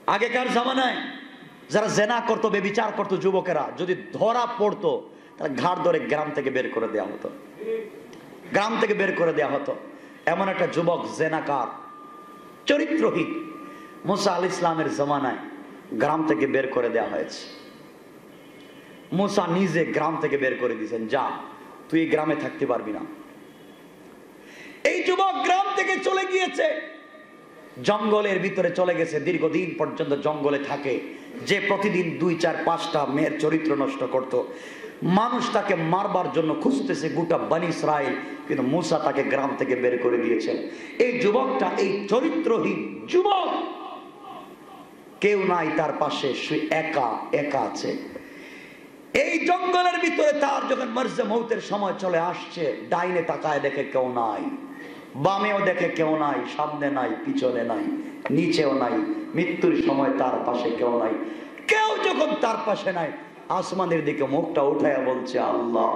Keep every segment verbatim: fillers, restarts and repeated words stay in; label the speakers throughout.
Speaker 1: আগেকার জামানায় যারা জেনা করতো, বেবিচার করতো, যুবকেরা যদি ধরা পড়তো তাহলে ঘাড় ধরে গ্রাম থেকে বের করে দেওয়া হতো, গ্রাম থেকে বের করে দেওয়া হতো। এমন একটা যুবক জেনাকার, চরিত্রহীন, মুসা আলাইহিস ইসলামের জামানায় গ্রাম থেকে বের করে দেওয়া হয়েছে। মুসা নিজে গ্রাম থেকে বের করে দিয়েছেন, যা তুই এই গ্রামে থাকতে পারবি না। এই যুবক গ্রাম থেকে চলে গিয়েছে, জঙ্গলের ভিতরে চলে গেছে, দীর্ঘদিন পর্যন্ত জঙ্গলে থাকে। যে প্রতিদিন দুই চার পাঁচটা মেয়ের চরিত্র নষ্ট করত, মানুষ তাকে মারবার জন্য খুঁজতেছে গোটা বনী ইসরাইল, কিন্তু মুসা তাকে গ্রাম থেকে বের করে দিয়েছেন। এই যুবকটা, এই চরিত্রহীন যুবক, কেউ নাই তার পাশে, সে একা একা আছে এই জঙ্গলের ভিতরে। তার যখন মরজে মৌতের সময় চলে আসছে, ডাইনে তাকায় দেখে কেউ নাই, বামেও দেখে কেউ নাই, সামনে নাই, পিছনে নাই, নিচেও নাই। মৃত্যুর সময় তার পাশে কেউ নাই। কেউ যখন তার পাশে নাই, আসমানের দিকে মুখটা উঠাইয়া বলছে আল্লাহ।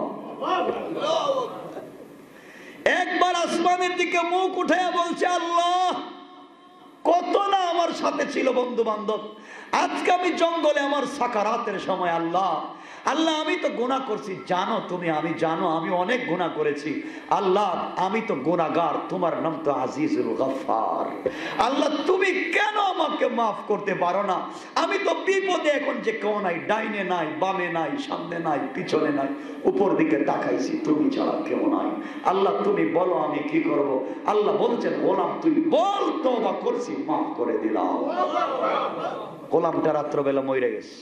Speaker 1: একবার আসমানের দিকে মুখ উঠাইয়া বলছে আল্লাহ, কত না আমার সাথে ছিল বন্ধু বান্ধব, আজকে আমি জঙ্গলে আমার সাকারাতের সময়, আল্লাহ আল্লাহ আমি তো গুনাহ করছি, জানো তুমি, আমি জানো আমি অনেক গুনাহ করেছি। আল্লাহ আমি তো গুনাহগার, তোমার নাম তো আজিজুল গফফার। আল্লাহ তুমি কেন আমাকে মাফ করতে পারো না? আমি তো বিপদে, এখন যে কেউ নাই, ডাইনে নাই, বামে নাই, সামনে নাই, পিছনে নাই, উপর দিকে তাকাইছি, তুমি ছাড়া কেউ নাই। আল্লাহ তুমি বলো আমি কি করব? আল্লাহ বলছেন গোলাম তুই বল, তওবা করছি, মাফ করে দিলাম। গোলামটা রাত্রবেলা মরে গেছে,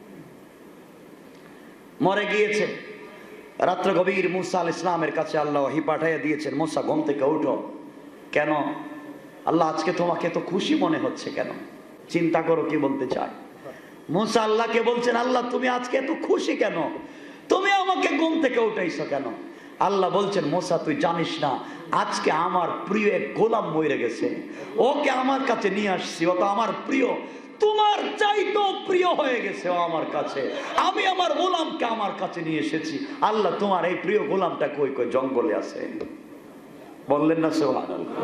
Speaker 1: মরে গিয়েছে। রাত্র গভীর, মুসা আলাইহিস ইসলামের কাছে আল্লাহ ওহী পাঠিয়ে দিয়েছেন, মুসা ঘুম থেকে উঠো। কেন আল্লাহ আজকে তোমাকে তো খুশি মনে হচ্ছে কেন? চিন্তা করো কি বলতে চায়। মুসা আল্লাহকে বলছেন, আল্লাহ তুমি আজকে এত খুশি কেন? তুমি আমাকে ঘুম থেকে উঠাইছো কেন? আল্লাহ বলছেন, মুসা তুই জানিস না, আজকে আমার প্রিয় এক গোলাম মরে গেছে, ওকে আমার কাছে নিয়ে আসছি, ও তো আমার প্রিয়, তোমার চাইতেও প্রিয় হয়ে গেছে ও আমার কাছে। আমি আমার গোলামকে আমার কাছে নিয়ে এসেছি। আল্লাহ তোমার এই প্রিয় গোলামটা কই? কই জঙ্গলে আছে। বললেন না সুবহানাল্লাহ?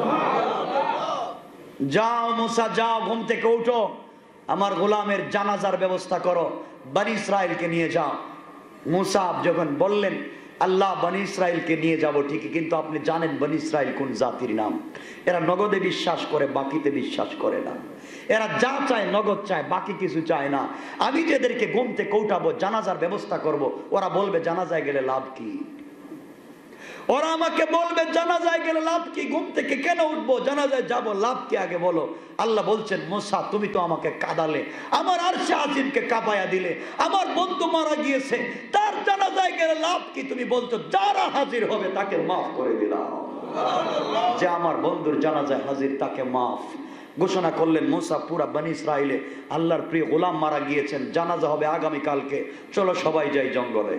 Speaker 1: যাও মুসা যাও, ঘুম থেকে উঠো, আমার গোলামের জানাজার ব্যবস্থা করো, বনী ইসরাইলকে নিয়ে যাও। মুসা যখন বললেন আল্লাহ বনী ইসরাইলকে নিয়ে যাব ঠিকই, কিন্তু আপনি জানেন বনী ইসরাইল কোন জাতির নাম? এরা নগদে বিশ্বাস করে, বাকিতে বিশ্বাস করে না। এরা যা চায় নগদ চায়, বাকি কিছু চায় না। আমি যেদেরকে ঘুম থেকে উঠাবো, জানাজার ব্যবস্থা করব, ওরা বলবে জানাজায় গেলে লাভ কি? ওরা আমাকে বলবে জানাজায় গেলে লাভ কি? ঘুম থেকে কেন উঠবো? জানাজায় যাব, লাভ কি আগে বলো। আল্লাহ বলছেন, মুসা তুমি তো আমাকে কাঁদালে, আমার আরশে আজিমকে কাঁপায়া দিলে, আমার বন্ধু মারা গিয়েছে, তার জানাজায় গেলে লাভ কি? তুমি বলছো যারা হাজির হবে তাকে মাফ করে দিলাম। যে আমার বন্ধুর জানাজায় হাজির তাকে মাফ ঘোষণা করলেন মুসা। পুরা বনী ইসরাইলে আল্লাহর প্রিয় গোলাম মারা গিয়েছেন, জানাজা হবে আগামী কালকে, চলো সবাই যাই জঙ্গলে।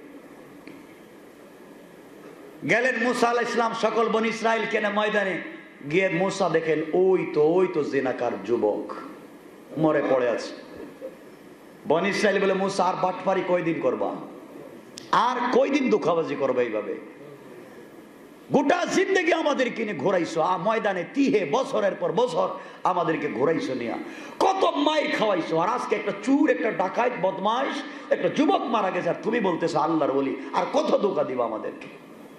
Speaker 1: গেলেন মুসা আলাইহিস সালাম সকল বনী ইসরাইল কেনে ময়দানে গিয়ে। মুসা দেখেন ওই তো ওই তো জিনাকার যুবক মরে পড়ে আছে। বনী ইসরাইল বলে, মুসা আর বাটপারি কয়দিন করবা? আর কয়দিন দুঃখাবাজি করবে এইভাবে? গোটা জিন্দগি আমাদের কিনে ঘোরাইছো ময়দানে, তিহে বছরের পর বছর আমাদেরকে ঘোরাইছো নিয়া, কত মাইর খাওয়াইছো, আর আজকে একটা চুর, একটা ডাকাত, বদমাইশ, একটা যুবক মারা গেছে, আর তুমি বলতেছো আল্লাহর ওলি, আর কত ধোঁকা দিবা আমাদেরকে?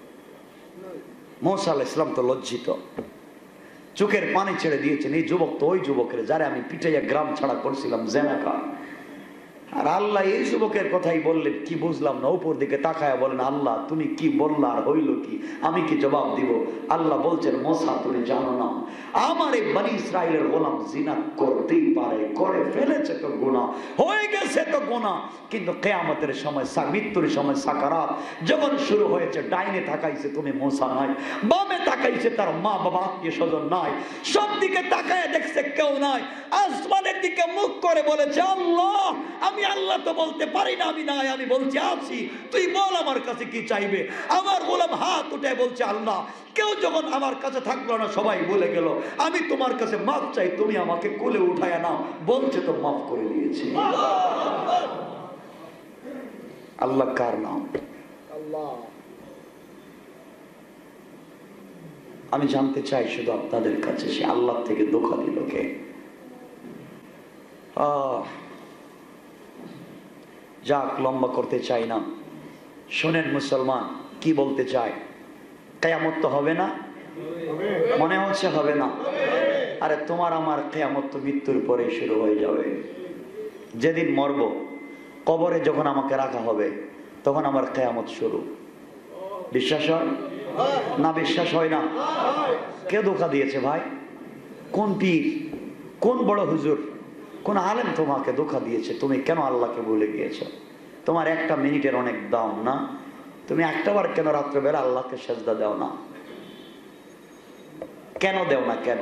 Speaker 1: মুসা আলাইহিস সালাম তো লজ্জিত, চোখের পানি ছেড়ে দিয়েছেন। এই যুবক তো ওই যুবকের যারা আমি পিটাইয়া গ্রাম ছাড়া করছিলাম, জেনাকার। আর আল্লাহ এই যুবকের কথাই বললেন, কি বুঝলাম না। উপর দিকে তাকায়া বলেন, আল্লাহ তুমি কি বললা, আর হইল কি? আমি কি জবাব দিব? আল্লাহ বলছেন, মুসা তুমি জানো না, আমার এই বনী ইসরাইলের গোলাম জিনা করতেই পারে, করে ফেলেছে তো গুনাহ, হয়ে গেছে তো গুনাহ, কিন্তু কিয়ামতের সময়, মৃত্যুর সময়, সাকারাত যখন শুরু হয়েছে, ডাইনে তাকাইছে তুমি মুসা নাই, বামে তাকাইছে তার মা বাবা, আত্মীয় স্বজন নাই, সব দিকে তাকায় দেখছে কেউ নাই, আসমানের দিকে মুখ করে বলেছে, আল্লাহ আমি আল্লাহ তো বলতে পারি না আমি নাই, আমি বলছি আছি, তুই বল আমার কাছে কি চাইবে? আমার গোলাম হাত উঠে বলছে, আল্লাহ কেউ যখন আমার কাছে থাকলো না, সবাই বলে গেল, আমি তোমার কাছে মাফ চাই, তুমি আমাকে কোলে উঠায় নাও। বলছে তো মাফ করে দিয়েছি। আল্লাহ কার নাম? আল্লাহ। আমি জানতে চাই শুধু আপনাদের কাছে, সে আল্লাহ থেকে ধোঁকা দিল কে? আহ যাক, লম্বা করতে চাই না। শোনেন মুসলমান, কি বলতে চাই, কিয়ামত তো হবে না? মনে হচ্ছে হবে না? আরে তোমার আমার কিয়ামত তো মৃত্যুর পরে শুরু হয়ে যাবে। যেদিন মরব, কবরে যখন আমাকে রাখা হবে, তখন আমার কিয়ামত শুরু। বিশ্বাস হয় না? বিশ্বাস হয় না? কে ধোঁকা দিয়েছে ভাই? কোন পীর, কোন বড় হুজুর, কোন আলেম তোমাকে ধোঁকা দিয়েছে? তুমি কেন আল্লাহকে ভুলে গিয়েছো? তোমার একটা মিনিটের অনেক দাম না? তুমি একটা বার কেন রাত্রেবেলা আল্লাহকে সেজদা দাও না? কেন দেও না? কেন?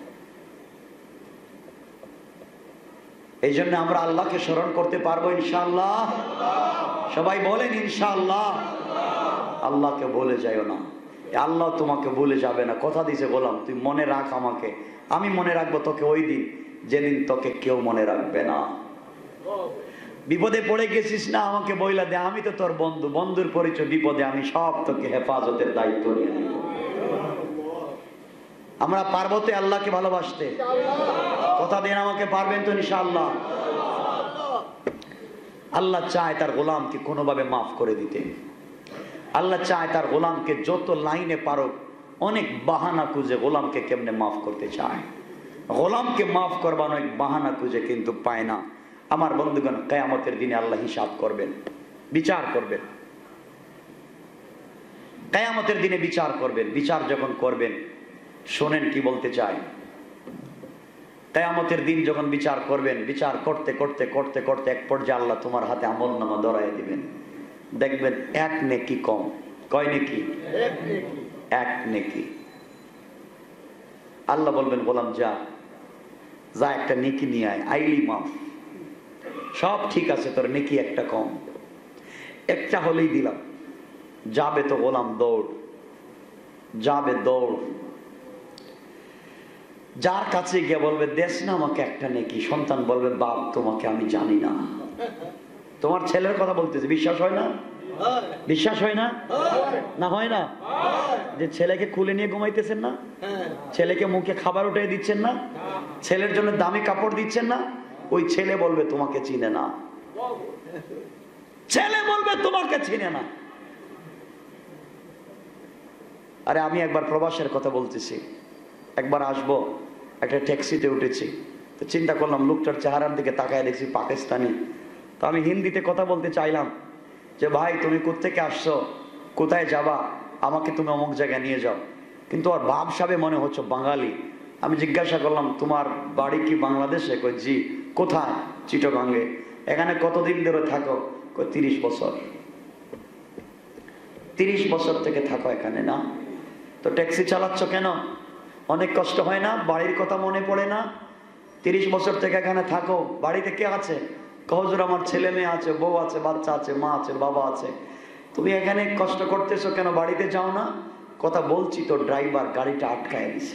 Speaker 1: এই জন্য আমরা আল্লাহকে স্মরণ করতে পারবো ইনশাআল্লাহ। সবাই বলেন ইনশাআল্লাহ। আল্লাহকে ভুলে যাইও না, আল্লাহ তোমাকে ভুলে যাবে না। কথা দিছে গোলাম, তুই মনে রাখ আমাকে, আমি মনে রাখবো তোকে ওই দিন যেদিন তোকে কেউ মনে রাখবে না। বিপদে পড়ে গেছিস না, আমাকে বইলা দে, আমি তো তোর বন্ধু, বন্ধুর পরিচয় বিপদে আমি সব তোকে হেফাজতের দায়িত্ব নিয়ে নিব। আমরা পারবো তো আল্লাহকে ভালোবাসতে? কথা দেন আমাকে, পারবেন তো ইনশাআল্লাহ? আল্লাহ চায় তার গোলামকে কোনোভাবে মাফ করে দিতে। আল্লাহ চায় তার গোলামকে যত লাইনে পারো অনেক বাহানা খুঁজে গোলামকে কেমনে মাফ করতে চায়। গোলামকে মাফ করবার অনেক বাহানা খুঁজে কিন্তু পায় না। আমার বন্ধুগণ, কিয়ামতের দিনে আল্লাহ হিসাব করবেন, বিচার করবেন। কিয়ামতের দিনে বিচার করবেন। বিচার যখন করবেন, শোনেন কি বলতে চাই। কিয়ামতের দিন যখন বিচার করবেন, বিচার করতে করতে করতে করতে এক পর্যায়ে আল্লাহ তোমার হাতে আমলনামা ধরায় দিবেন। দেখবেন এক নেকি কম। কয় নেকি? এক নেকি। আল্লাহ বলবেন, গোলাম যা যা একটা নেকি নিয়ে আয়, আইলি মাফ, সব ঠিক আছে, তোর নেকি একটা কম। একটা হলেই দিলাম। যাবে তো গোলাম দৌড়, যাবে দৌড়। যার কাছে গিয়ে বলবে, দেশ না আমাকে একটা নেকি। সন্তান বলবে, বাপ তোমাকে আমি জানি না। তোমার ছেলের কথা বলতেছে, বিশ্বাস হয় না? বিশ্বাস হয় না? না হয় না? যে ছেলেকে খুলে নিয়ে ঘুমাইতেছেন না, ছেলেকে মুখে খাবার উঠে দিচ্ছেন না, ছেলের জন্য দামি কাপড় দিচ্ছেন না, ওই ছেলে বলবে তোমাকে চিনে না। ছেলে বলবে তোমাকে চিনে না। আরে আমি একবার প্রবাসের কথা বলতেছি। একবার আসবো, একটা ট্যাক্সিতে উঠেছি, তো চিন্তা করলাম লোকটার চেহারার দিকে তাকায় দেখছি পাকিস্তানি। তো আমি হিন্দিতে কথা বলতে চাইলাম যে ভাই তুমি কোত্থেকে আসছো, কোথায় যাবা, আমাকে তুমি অমুক জায়গায় নিয়ে যাও। কিন্তু ওর ভাব সাবে মনে হচ্ছে বাঙালি। আমি জিজ্ঞাসা করলাম, তোমার বাড়ি কি বাংলাদেশে? কই জি। কোথায়? চিটাগাঙ্গে। এখানে কতদিন ধরে থাকো? কই তিরিশ বছর। তিরিশ বছর থেকে থাকো এখানে না? তো ট্যাক্সি চালাচ্ছ কেন? অনেক কষ্ট হয় না? বাড়ির কথা মনে পড়ে না? তিরিশ বছর থেকে এখানে থাকো, বাড়িতে কে আছে? হুজুর আমার ছেলে মেয়ে আছে, বউ আছে, বাচ্চা আছে, মা আছে, বাবা আছে। তুমি এখানে কষ্ট করতেছো কেন? বাড়িতে যাও না? কথা বলছি তো ড্রাইভার গাড়িটা আটকায় দিছে,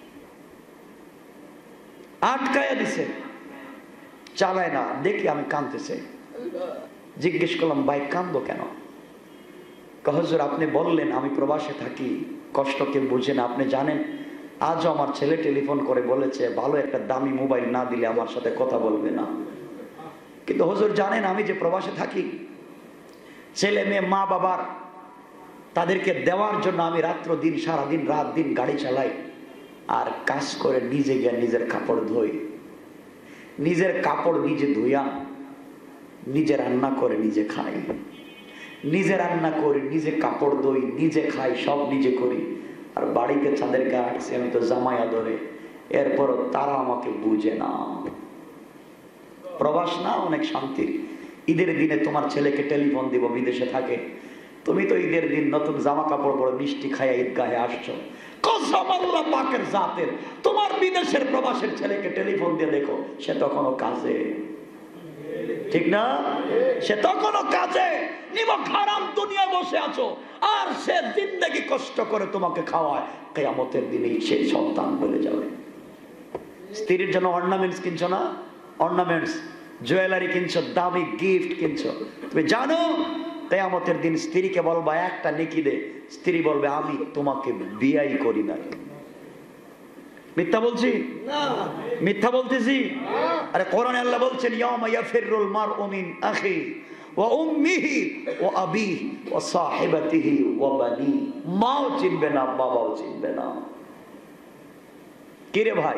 Speaker 1: আটকায় দিছে, চালায় না। দেখি আমি কাঁদতেছে। জিজ্ঞেস করলাম, ভাই কাঁদো কেন? হুজুর আপনি বললেন আমি প্রবাসে থাকি, কষ্ট কেউ বুঝে না। আপনি জানেন আজও আমার ছেলে টেলিফোন করে বলেছে ভালো একটা দামি মোবাইল না দিলে আমার সাথে কথা বলবে না। কিন্তু হুজুর জানেন আমি যে প্রবাসে থাকি, ছেলে মেয়ে মা বাবার তাদেরকে দেওয়ার জন্য আমি রাত্র দিন সারাদিন রাত দিন গাড়ি চালাই, আর কাজ করে নিজে গিয়ে নিজের কাপড় ধুই, নিজের কাপড় নিজে ধুইয়া নিজে রান্না করে নিজে খাই, নিজে রান্না করি, নিজে কাপড় ধুই, নিজে খাই, সব নিজে করি। আর বাড়িতে তাদেরকে আসছি আমি তো জামাই আদরে, এরপর তারা আমাকে বুঝে না। প্রবাস না অনেক শান্তির। ঈদের দিনে তোমার ছেলেকে টেলিফোন দিব, বিদেশে থাকে, তুমি তো ঈদের দিন নতুন জামা কাপড় বড় মিষ্টি খাইয়া ঈদগাহে আসছো। কসম আল্লাহ পাকের জাতের, তোমার বিদেশের প্রবাসের ছেলেকে টেলিফোন দিয়ে দেখো, সে তখনও কাজে, ঠিক না? সে তখনও কাজে, নিমক হারাম দুনিয়ায় বসে আছো, আর সে জিন্দেগি কষ্ট করে তোমাকে খাওয়ায়। কিয়ামতের দিনে সেই সন্তান বলে যাবে। স্ত্রীর জন্য অর্নামেন্টস কিনছো না? অর্নামেন্টস, জুয়েলারি কিনছো, দামি গিফট কিনছো। তুমি জানো কিয়ামতের দিন স্ত্রীকে বলবা একটা নেকি দে, স্ত্রী বলবে আমি তোমাকে বিয়াই করি না। মিথ্যা বলছি? মিথ্যা বলতেছি? আরে কোরআনে আল্লাহ বলছেন ইয়াউমা ইয়াফিরুল মারউ মিন আখি ওয়া উম্মিহি ওয়া আবিহি ওয়া সাহিবাতিহি ওয়া বানি। মাও চিনবে না, বাবাও চিনবে না। কি রে ভাই,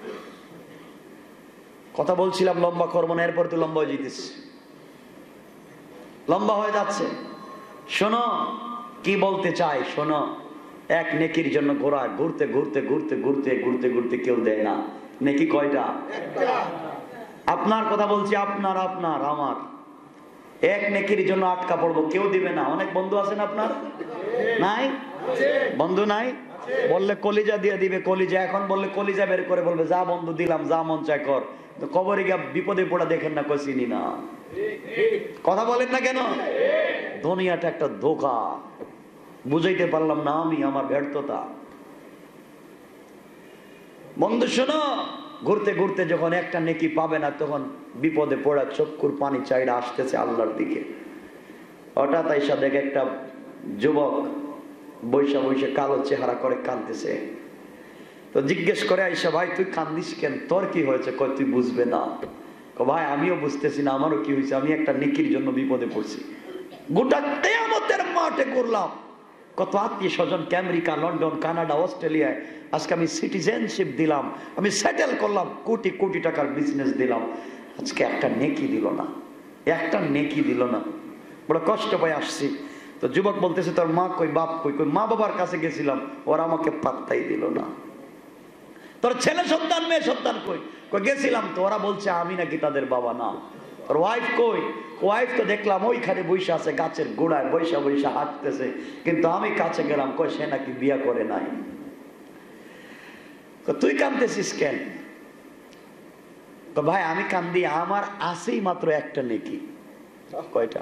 Speaker 1: কথা বলছিলাম লম্বা করবো না, এরপর তো লম্বা হয়ে যেতেছে, লম্বা হয়ে যাচ্ছে। শোনো কি বলতে চাই, শোনো। এক নেকির জন্য ঘোরা, ঘুরতে ঘুরতে ঘুরতে ঘুরতে ঘুরতে ঘুরতে কেউ দেয় না। নেকি কয়টা? আপনার কথা বলছি, আপনার আপনার আমার। এক নেকির জন্য আটকা পড়বো, কেউ দিবে না। অনেক বন্ধু আছেন আপনার? নাই? বন্ধু নাই? বললে কলিজা দিয়ে দিবে, কলিজা। এখন বললে কলিজা বের করে বলবে যা বন্ধু দিলাম, যা মন চায় কর। তো কবরে গিয়ে বিপদে পড়া দেখেন না, কই চিনি না। কথা বলেন না কেন? দুনিয়াটা একটা ধোঁকা, বুঝাইতে পারলাম না আমি, আমার ব্যর্থতা। বন্ধু শোনো, ঘুরতে ঘুরতে যখন একটা নেকি পাবে না, তখন বিপদে পড়া চক্ষুর পানি চাইরা আসতেছে আল্লাহর দিকে। হঠাৎ আইসা দেখে একটা যুবক বৈশা বৈশা কালো চেহারা করে কাঁদতেছে। তো জিজ্ঞেস করে আইসা, ভাই তুই কান্দিস কেন, তোর কি হয়েছে? কয় তুই বুঝবে না। ভাই আমিও বুঝতেছি না, আমারও কি হয়েছে, আমি একটা নেকির জন্য বিপদে পড়ছি। গোটা কিয়ামতের মাঠে করলাম, কত আত্মীয় স্বজন আমেরিকা, লন্ডন, কানাডা, অস্ট্রেলিয়ায়, আজকে আমি সিটিজেনশিপ দিলাম, আমি সেটেল করলাম, কোটি কোটি টাকার বিজনেস দিলাম, আজকে একটা নেকি দিল না, একটা নেকি দিল না। বড় কষ্ট পাই আসছি। তো যুবক বলতেছে তোর মা কই, বাপ কই? কই মা বাবার কাছে গেছিলাম, ওরা আমাকে পাত্তাই দিল না। তোর ছেলে সন্তান মেয়ে সন্তান কই? কই গেছিলাম তো, ওরা বলছে আমি নাকি তাদের বাবা না। তোর ওয়াইফ কই? ওয়াইফ তো দেখলাম ওইখানে বৈশা আছে গাছের গোড়ায়, বৈশা বৈশা হাঁটতেছে, কিন্তু আমি কাছে গেলাম, কই সে নাকি বিয়া করে নাই। তুই কাঁদতেছিস কেন? ভাই আমি কান্দি, আমার আছেই মাত্র একটা নেকি। কয়টা?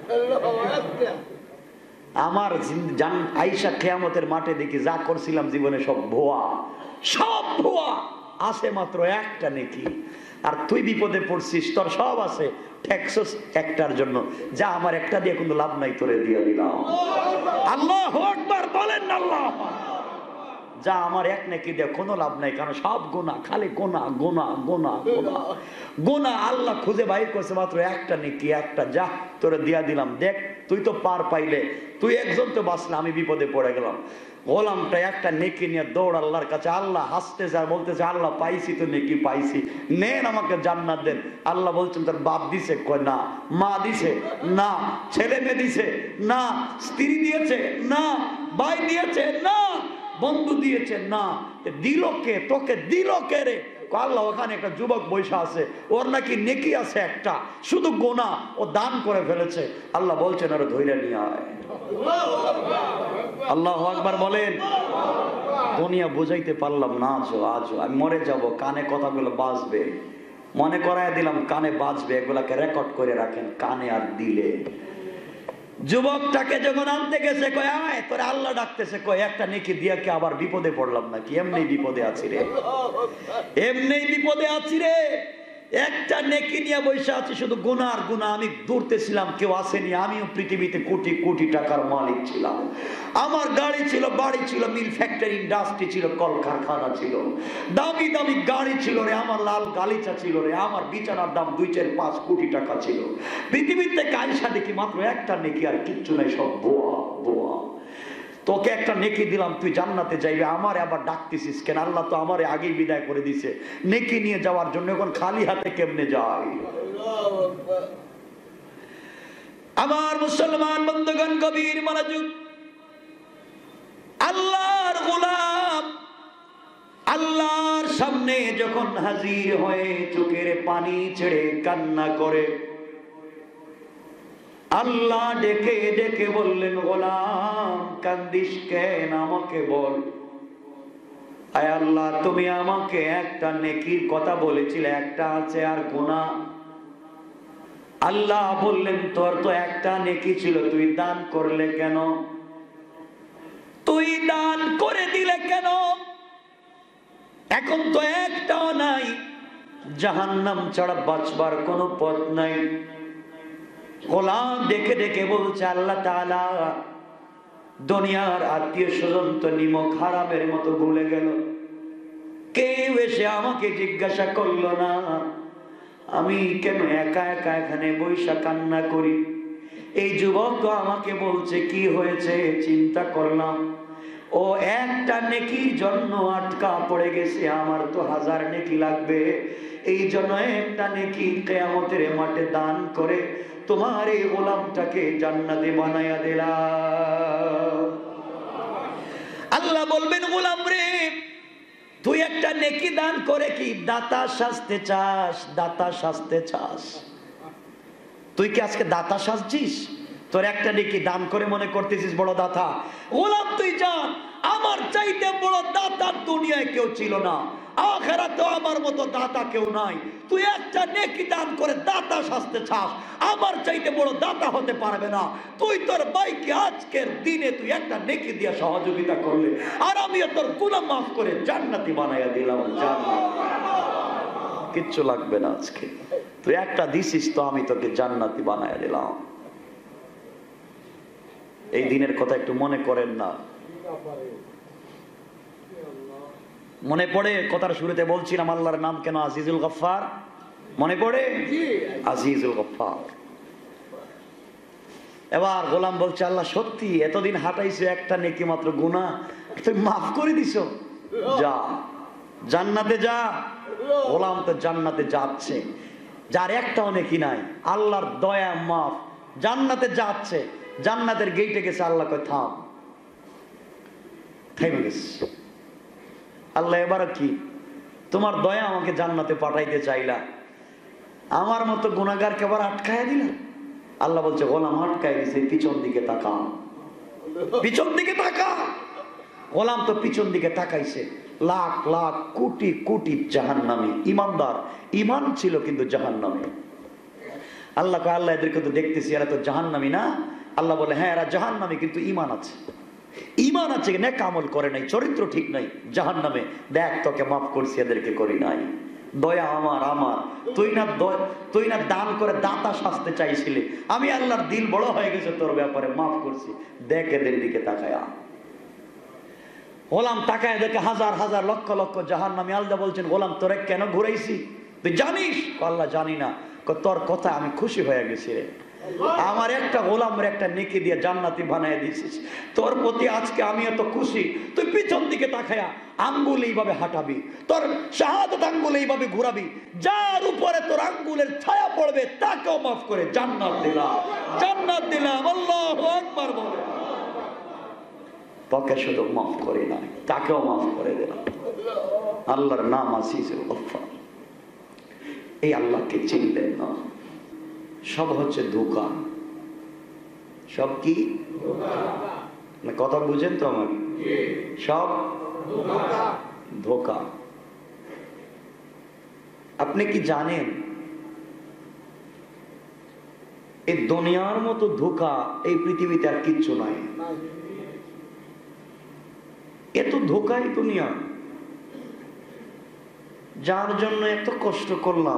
Speaker 1: আমার আইসা কিয়ামতের মাঠে দেখি যা করছিলাম জীবনে সব ভুয়া, সব ভুয়া, আছে মাত্র একটা নেকি। আর তুই বিপদে পড়ছিস, তোর সব আছে, ট্যাক্সস একটার জন্য, যা আমার একটা দিয়ে কোনো লাভ নাই, তোরে দিয়ে দিলাম। আল্লাহু আকবার বলেন না। আল্লাহ, যা আমার এক নেকি দিয়ে কোনো লাভ নাই, কারণ সব গুনাহ, খালি গুনাহ গুনাহ গুনাহ গুনাহ গুনাহ। আল্লাহ খুঁজে বাইর করছে মাত্র একটা নেকি, একটা, যা তোরে দিয়া দিলাম। দেখ তুই তো পার পাইলে, তুই একজন তো বাঁচলে, আমি বিপদে পড়ে গেলাম। গোলামটা একটা নেকি নিয়ে দৌড় আল্লাহর কাছে। আল্লাহ হাসতেছে আর বলতেছে, আল্লাহ পাইছি তো নেকি পাইছি, নেন আমাকে জান্নাত দেন। আল্লাহ বলছেন তোর বাপ দিছে? কয় না। মা দিছে? না। ছেলে মেয়ে দিছে? না। স্ত্রী দিয়েছে? না। ভাই দিয়েছে? না। বন্ধু দিয়েছে? না। দিল কে? তোকে দিল কে রে? আল্লাহ, ওখানে একটা যুবক বৈশা আছে, ওর নাকি নেকি আছে একটা, শুধু গোনা, ও দান করে ফেলেছে। আল্লাহ বলছেন আরো ধৈর্য নিয়ে আয়। আল্লাহু আকবার বলেন। দুনিয়া বুঝাইতে পারলাম না আজও, আজও আমি মরে যাব, কানে কথাগুলো বাজবে, মনে করায় দিলাম কানে বাজবে, এগুলাকে রেকর্ড করে রাখেন কানে আর দিলে। যুবকটাকে যখন আনতে গেছে, কয় আয়, তোরে আল্লাহ ডাকতেছে, কয় একটা নেকি দিয়া কি আবার বিপদে পড়লাম নাকি? এমনি বিপদে আছি রে, এমনি বিপদে আছি রে। একটা নেকি নিয়ে বসে আছি, শুধু গুনার গুনাহ। আমি দৌড়তেছিলাম, কেউ আসেনি। আমিও পৃথিবীতে কোটি কোটি টাকার মালিক ছিলাম, আমার গাড়ি ছিল, বাড়ি ছিল, মিল ফ্যাক্টরি ইন্ডাস্ট্রি ছিল, কলকারখানা ছিল, দামি দামি গাড়ি ছিল রে, আমার লাল গালিচা ছিল রে, আমার বিছানার দাম দুই চার পাঁচ কোটি টাকা ছিল। পৃথিবীতে কাইসা দেখি মাত্র একটা নেকি, আর কিচ্ছু নাই, সব বোয়া বোয়া। তোকে একটা নেকি দিলাম, তুই জান্নাতে যাইবে, আমারে আবার ডাকতেছিস কেন? আল্লাহ তো আমারে আগেই বিদায় করে দিছে নেকি নিয়ে যাওয়ার জন্য, এখন খালি হাতে কেমনে যাই? আমার মুসলমান বন্ধুগণ, গভীর মনোযোগ। আল্লাহর গোলাম আল্লাহর সামনে যখন হাজির হয়ে চোখের পানি ছেড়ে কান্না করে, আল্লাহ ডেকে ডেকে বললেন, গোলাম কান্দিস কেন? আমাকে বল। আয় আল্লাহ, তুমি আমাকে একটা নেকির কথা বলেছিলে, একটা আছে আর গুনাহ। আল্লাহ বললেন, তোর তো একটা নেকি ছিল, তুই দান করলে কেন? তুই দান করে দিলে কেন? এখন তো একটাও নাই, জাহান্নাম ছাড়া বাঁচবার কোনো পথ নাই। গোলাম দেখে দেখে বলছে, আল্লাহ তাআলা, দুনিয়ার আত্মীয় স্বজন তো নিমক হারামের মতো ভুলে গেল, কেউ এসে আমাকে জিজ্ঞাসা করলো না আমি কেন একা একা এখানে বৈশা কান্না করি? এই যুবক তো আমাকে বলছে কি হয়েছে? চিন্তা করলাম ও একটা নেকির জন্য আটকা পড়ে গেছে, আমার তো হাজার নেকি লাগবে, এই জন্য একটা নেকি কিয়ামতের মাঠে দান করে তোমার এই গোলামটাকে জান্নাতে বানায়া দিলাম। আল্লাহ বলবেন, গোলাম রে, তুই একটা নেকি দান করে কি দাতা সাজতে চাস? দাতা সাজতে চাস? তুই কি আজকে দাতা সাজছিস? তোর একটা নেকি দান করে মনে করতেছিস বড় দাতা? গোলাম তুই জান, আমার চাইতে বড় দাতা দুনিয়ায় কেউ ছিল না, আখিরাতেও আমার মতো দাতা কেউ নাই। তুই একটা নেকি দান করে দাতা সাজতে চাস, আমার চাইতে বড় দাতা হতে পারবে না। তুই তোর ভাইকে আজকের দিনে তুই একটা নেকি দিয়ে সহযোগিতা করলে, আর আমিও তোর গুনাহ মাফ করে জান্নাতি বানাইয়া দিলাম। জান্নাত কিচ্ছু লাগবে না, আজকে তুই একটা দিছিস তো আমি তোকে জান্নাতি বানাইয়া দিলাম। এই দিনের কথা একটু মনে করেন না? মনে পড়ে? কথার শুরুতে বলছিলাম আল্লাহর নাম কেন আজিজুল গফফার? মনে পড়ে? আজিজুল গফফার। এবার গোলাম বলছে, আল্লাহ সত্যি এতদিন হাঁটাইছো, একটা নেকি মাত্র গুনাহ তুই মাফ করে দিছো, যা জান্নাতে যা। গোলাম তো জান্নাতে যাচ্ছে, যার একটাও নেকি নাই, আল্লাহর দয়া মাফ, জান্নাতে যাচ্ছে। জান্নাতের গেটে গেছে, আল্লাহ কয় থাম, থেমে গেছে। আল্লাহ এবার কি তোমার দয়া আমাকে জান্নাতে পাঠাইতে চাইলা, আমার মতো গুনাহগারকে আবার আটকায় দিলা? আল্লাহ বলছে, গোলাম আটকায় দিছে, পিছন দিকে তাকা, পিছন দিকে তাকা। গোলাম তো পিছন দিকে তাকাইছে, লাখ লাখ কোটি কোটি জাহান্নামী ইমানদার, ইমান ছিল কিন্তু জাহান্নামী। আল্লাহ কয়, আল্লাহ এদেরকে তো দেখতেছি, এরা তো জাহান্নামী না? আল্লাহ বলে, হ্যাঁ এরা জাহান্নামী, কিন্তু ইমান আছে, ইমান আছে, নেক আমল করে নাই, চরিত্র ঠিক নাই, জাহান্নামে। দেখ তোকে মাফ করছি, এদেরকে করি নাই। দয়া আমার আমার তুই না তুই না দান করে দাতা সাজতে চাইছিলি, আমি আল্লাহর দিল বড় হয়ে গেছে তোর ব্যাপারে, মাফ করছি, দেখ এদের দিকে তাকায়া। গোলাম তাকায় দেখে হাজার হাজার লক্ষ লক্ষ জাহান্নামী। আল্লাহ বলছেন, গোলাম তোরে কেন ঘুরাইছি তুই জানিস? আল্লাহ জানি না। তোর কথা আমি খুশি হয়ে গেছি রে, আমার একটা গোলামের একটা নেকি দিয়ে জান্নাতি বানায় দিয়েছিস, তোর প্রতি আজকে আমি এত খুশি। তুই পিছন দিকে তাকায়া আঙ্গুল এইভাবে হাঁটাবি, তোর শাহাদাত আঙ্গুল এইভাবে ঘুরাবি, যার উপরে তোর আঙ্গুলের ছায়া পড়বে তাকেও মাফ করে জান্নাত দিলাম, জান্নাত দিলাম। আল্লাহু আকবার বলে, তোকে শুধু মাফ করি না, তাকেও মাফ করে দিলাম। আল্লাহর নাম আজিজুল গফফার। এই আল্লাহকে চিনলেন না, সব হচ্ছে ধোঁকা। সব কি কথা বুঝেন তো আমার? সব ধোঁকা। আপনি কি জানেন এই দুনিয়ার মতো ধোঁকা এই পৃথিবীতে আর কিচ্ছু নাই? এত ধোঁকাই দুনিয়া, যার জন্য এত কষ্ট করলাম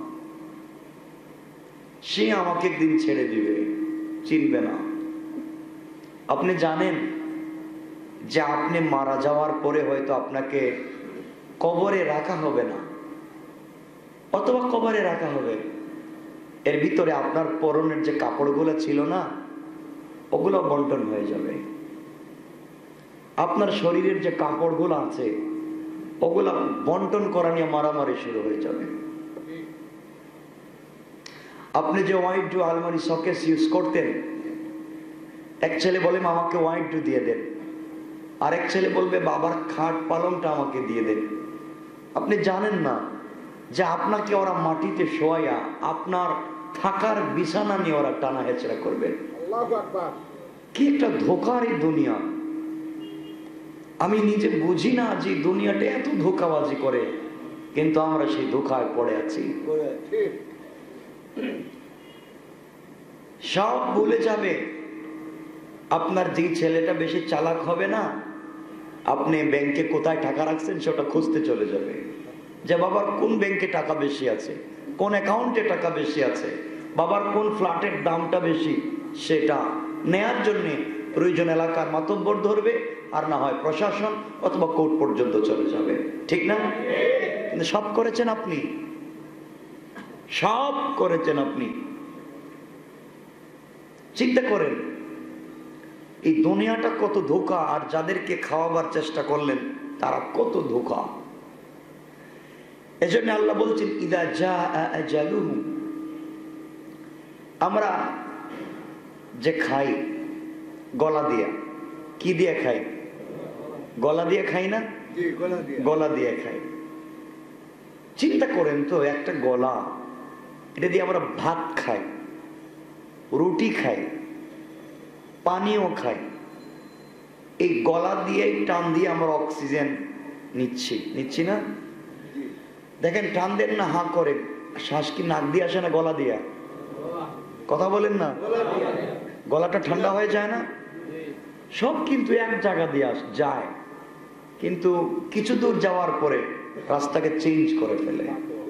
Speaker 1: সে আমাকে একদিন ছেড়ে দিবে, চিনবে না। আপনি জানেন যে আপনি মারা যাওয়ার পরে হয়তো আপনাকে কবরে রাখা হবে না, অথবা কবরে রাখা হবে, এর ভিতরে আপনার পরনের যে কাপড়গুলো ছিল না ওগুলো বন্টন হয়ে যাবে। আপনার শরীরের যে কাপড়গুলো আছে ওগুলা বন্টন করা নিয়ে মারামারি শুরু হয়ে যাবে। আপনি যে হোয়াইট ডু আলমারি শোকেস ইউজ করতেন, এক ছেলে বলে আমাকে হোয়াইট ডু দিয়ে দেন, আরেক ছেলে বলবে বাবার খাট পালংটা আমাকে দিয়ে দেন। আপনি জানেন না যে আপনাকে ওরা মাটিতে শোয়াইয়া আপনার থাকার বিছানা নিয়ে ওরা টানা হেঁচড়া করবে। কি একটা ধোঁকার এই দুনিয়া! আমি নিজে বুঝি না যে দুনিয়াটা এত ধোঁকাবাজি করে, কিন্তু আমরা সেই ধোঁকায় পড়ে আছি। সব ভুলে যাবে। আপনার যে ছেলেটা বেশি চালাক হবে না, আপনি ব্যাংকে কোথায় টাকা রাখছেন সেটা খুঁজতে চলে যাবে, যে বাবার কোন ব্যাংকে টাকা বেশি আছে, কোন অ্যাকাউন্টে টাকা বেশি আছে, বাবার কোন ফ্ল্যাটের দামটা বেশি, সেটা নেয়ার জন্য প্রয়োজন এলাকার মাতব্বর ধরবে, আর না হয় প্রশাসন অথবা কোর্ট পর্যন্ত চলে যাবে। ঠিক না? কিন্তু সব করেছেন আপনি, সব করেছেন আপনি। চিন্তা করেন এই দুনিয়াটা কত ধোঁকা, আর যাদেরকে খাওয়াবার চেষ্টা করলেন তারা কত ধোঁকা। এজন্য আল্লাহ বলছেন ইদা জাআ আজালুহুম, আমরা যে খাই গলা দিয়া, কি দিয়ে খাই? গলা দিয়ে খাই না? গলা দিয়ে খাই। চিন্তা করেন তো, একটা গলা, এটা দিয়ে আমরা ভাত খাই, রুটি খাই, পানিও খাই। এই গলা দিয়ে টান দিয়ে আমরা অক্সিজেন নিচ্ছি, নিচ্ছি না? দেখেন টান দেন না, হা করে, শ্বাস কি নাক দিয়ে আসে না গলা দিয়া? কথা বলেন না, গলাটা ঠান্ডা হয়ে যায় না? সব কিন্তু এক জায়গা দিয়ে আস যায়, কিন্তু কিছু দূর যাওয়ার পরে রাস্তাকে চেঞ্জ করে ফেলে।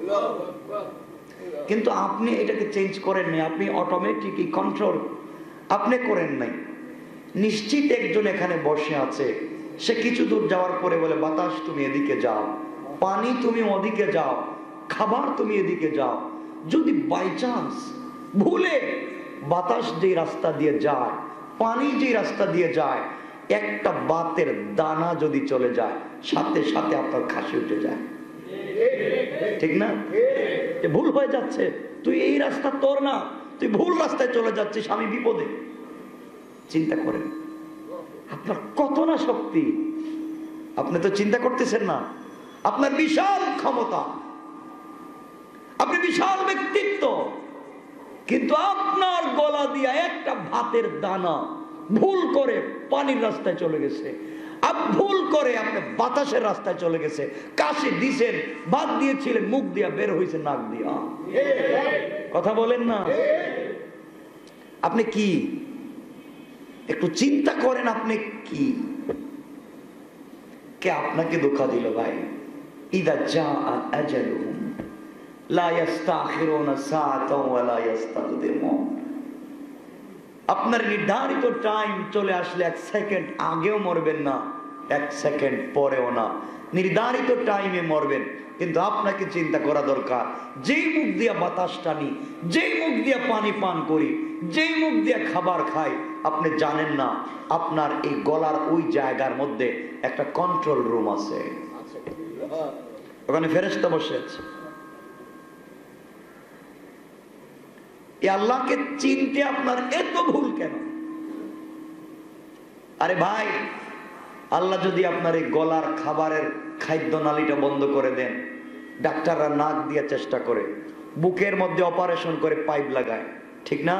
Speaker 1: কিন্তু আপনি এটাকে চেঞ্জ করেন নাই, আপনি অটোমেটিক কন্ট্রোল আপনি করেন নাই। নিশ্চিত একজন এখানে বসে আছে, সে কিছু দূর যাওয়ার পরে বলে বাতাস তুমি এদিকে যাও, পানি তুমি ওদিকে যাও, খাবার তুমি এদিকে যাও। যদি বাই চান্স ভুলে বাতাস যে রাস্তা দিয়ে যায়, পানি যে রাস্তা দিয়ে যায়, একটা বাতের দানা যদি চলে যায়, সাথে সাথে আপনার খাসি উঠে যায়, ঠিক না? ভুল হয়ে যাচ্ছে, তুই এই রাস্তা তোর না, তুই ভুল রাস্তায় চলে যাচ্ছিস, আমি বিপদে। চিন্তা করেন আপনার কত না শক্তি, আপনি তো চিন্তা করতেছেন না। আপনার বিশাল ক্ষমতা, আপনি বিশাল ব্যক্তিত্ব, কিন্তু আপনার গলা দিয়া একটা ভাতের দানা ভুল করে পানির রাস্তায় চলে গেছে, আর ভুল করে আপনি বাতাসের রাস্তায় চলে গেছে। কাশি দিছেন, ভাত দিয়েছিলেন, মুখ দিয়া বের হয়েছে নাক দিয়া। কথা বলেন না, আপনি কি? একটু চিন্তা করেন, আপনি কি? কে আপনাকে ধোঁকা দিল ভাই? ইদা জাআ আজালুহুম লা ইস্তাখিরুনা সাআতাও ওয়া লা ইস্তাকদিমুন। আপনার নির্ধারিত টাইম চলে আসলে এক সেকেন্ড আগেও মরবেন না, এক সেকেন্ড পরেও না, নির্ধারিত টাইমে মরবেন। কিন্তু আপনাকে চিন্তা করা দরকার, যেই মুখ দিয়া বাতাস টানি, যেই মুখ দিয়া পানি পান করি, যেই মুখ দিয়া খাবার খাই, আপনি জানেন না আপনার এই গলার ওই জায়গার মধ্যে একটা কন্ট্রোল রুম আছে, ওখানে ফেরেশতা বসে আছে। এই আল্লাহকে চিনতে আপনার এত ভুল কেন? আরে ভাই, আল্লাহ যদি আপনার এই গলার খাবারের খাদ্য নালীটা বন্ধ করে দেন, ডাক্তাররা নাক দিয়ে চেষ্টা করে, বুকের মধ্যে অপারেশন করে পাইপ লাগায়, ঠিক না?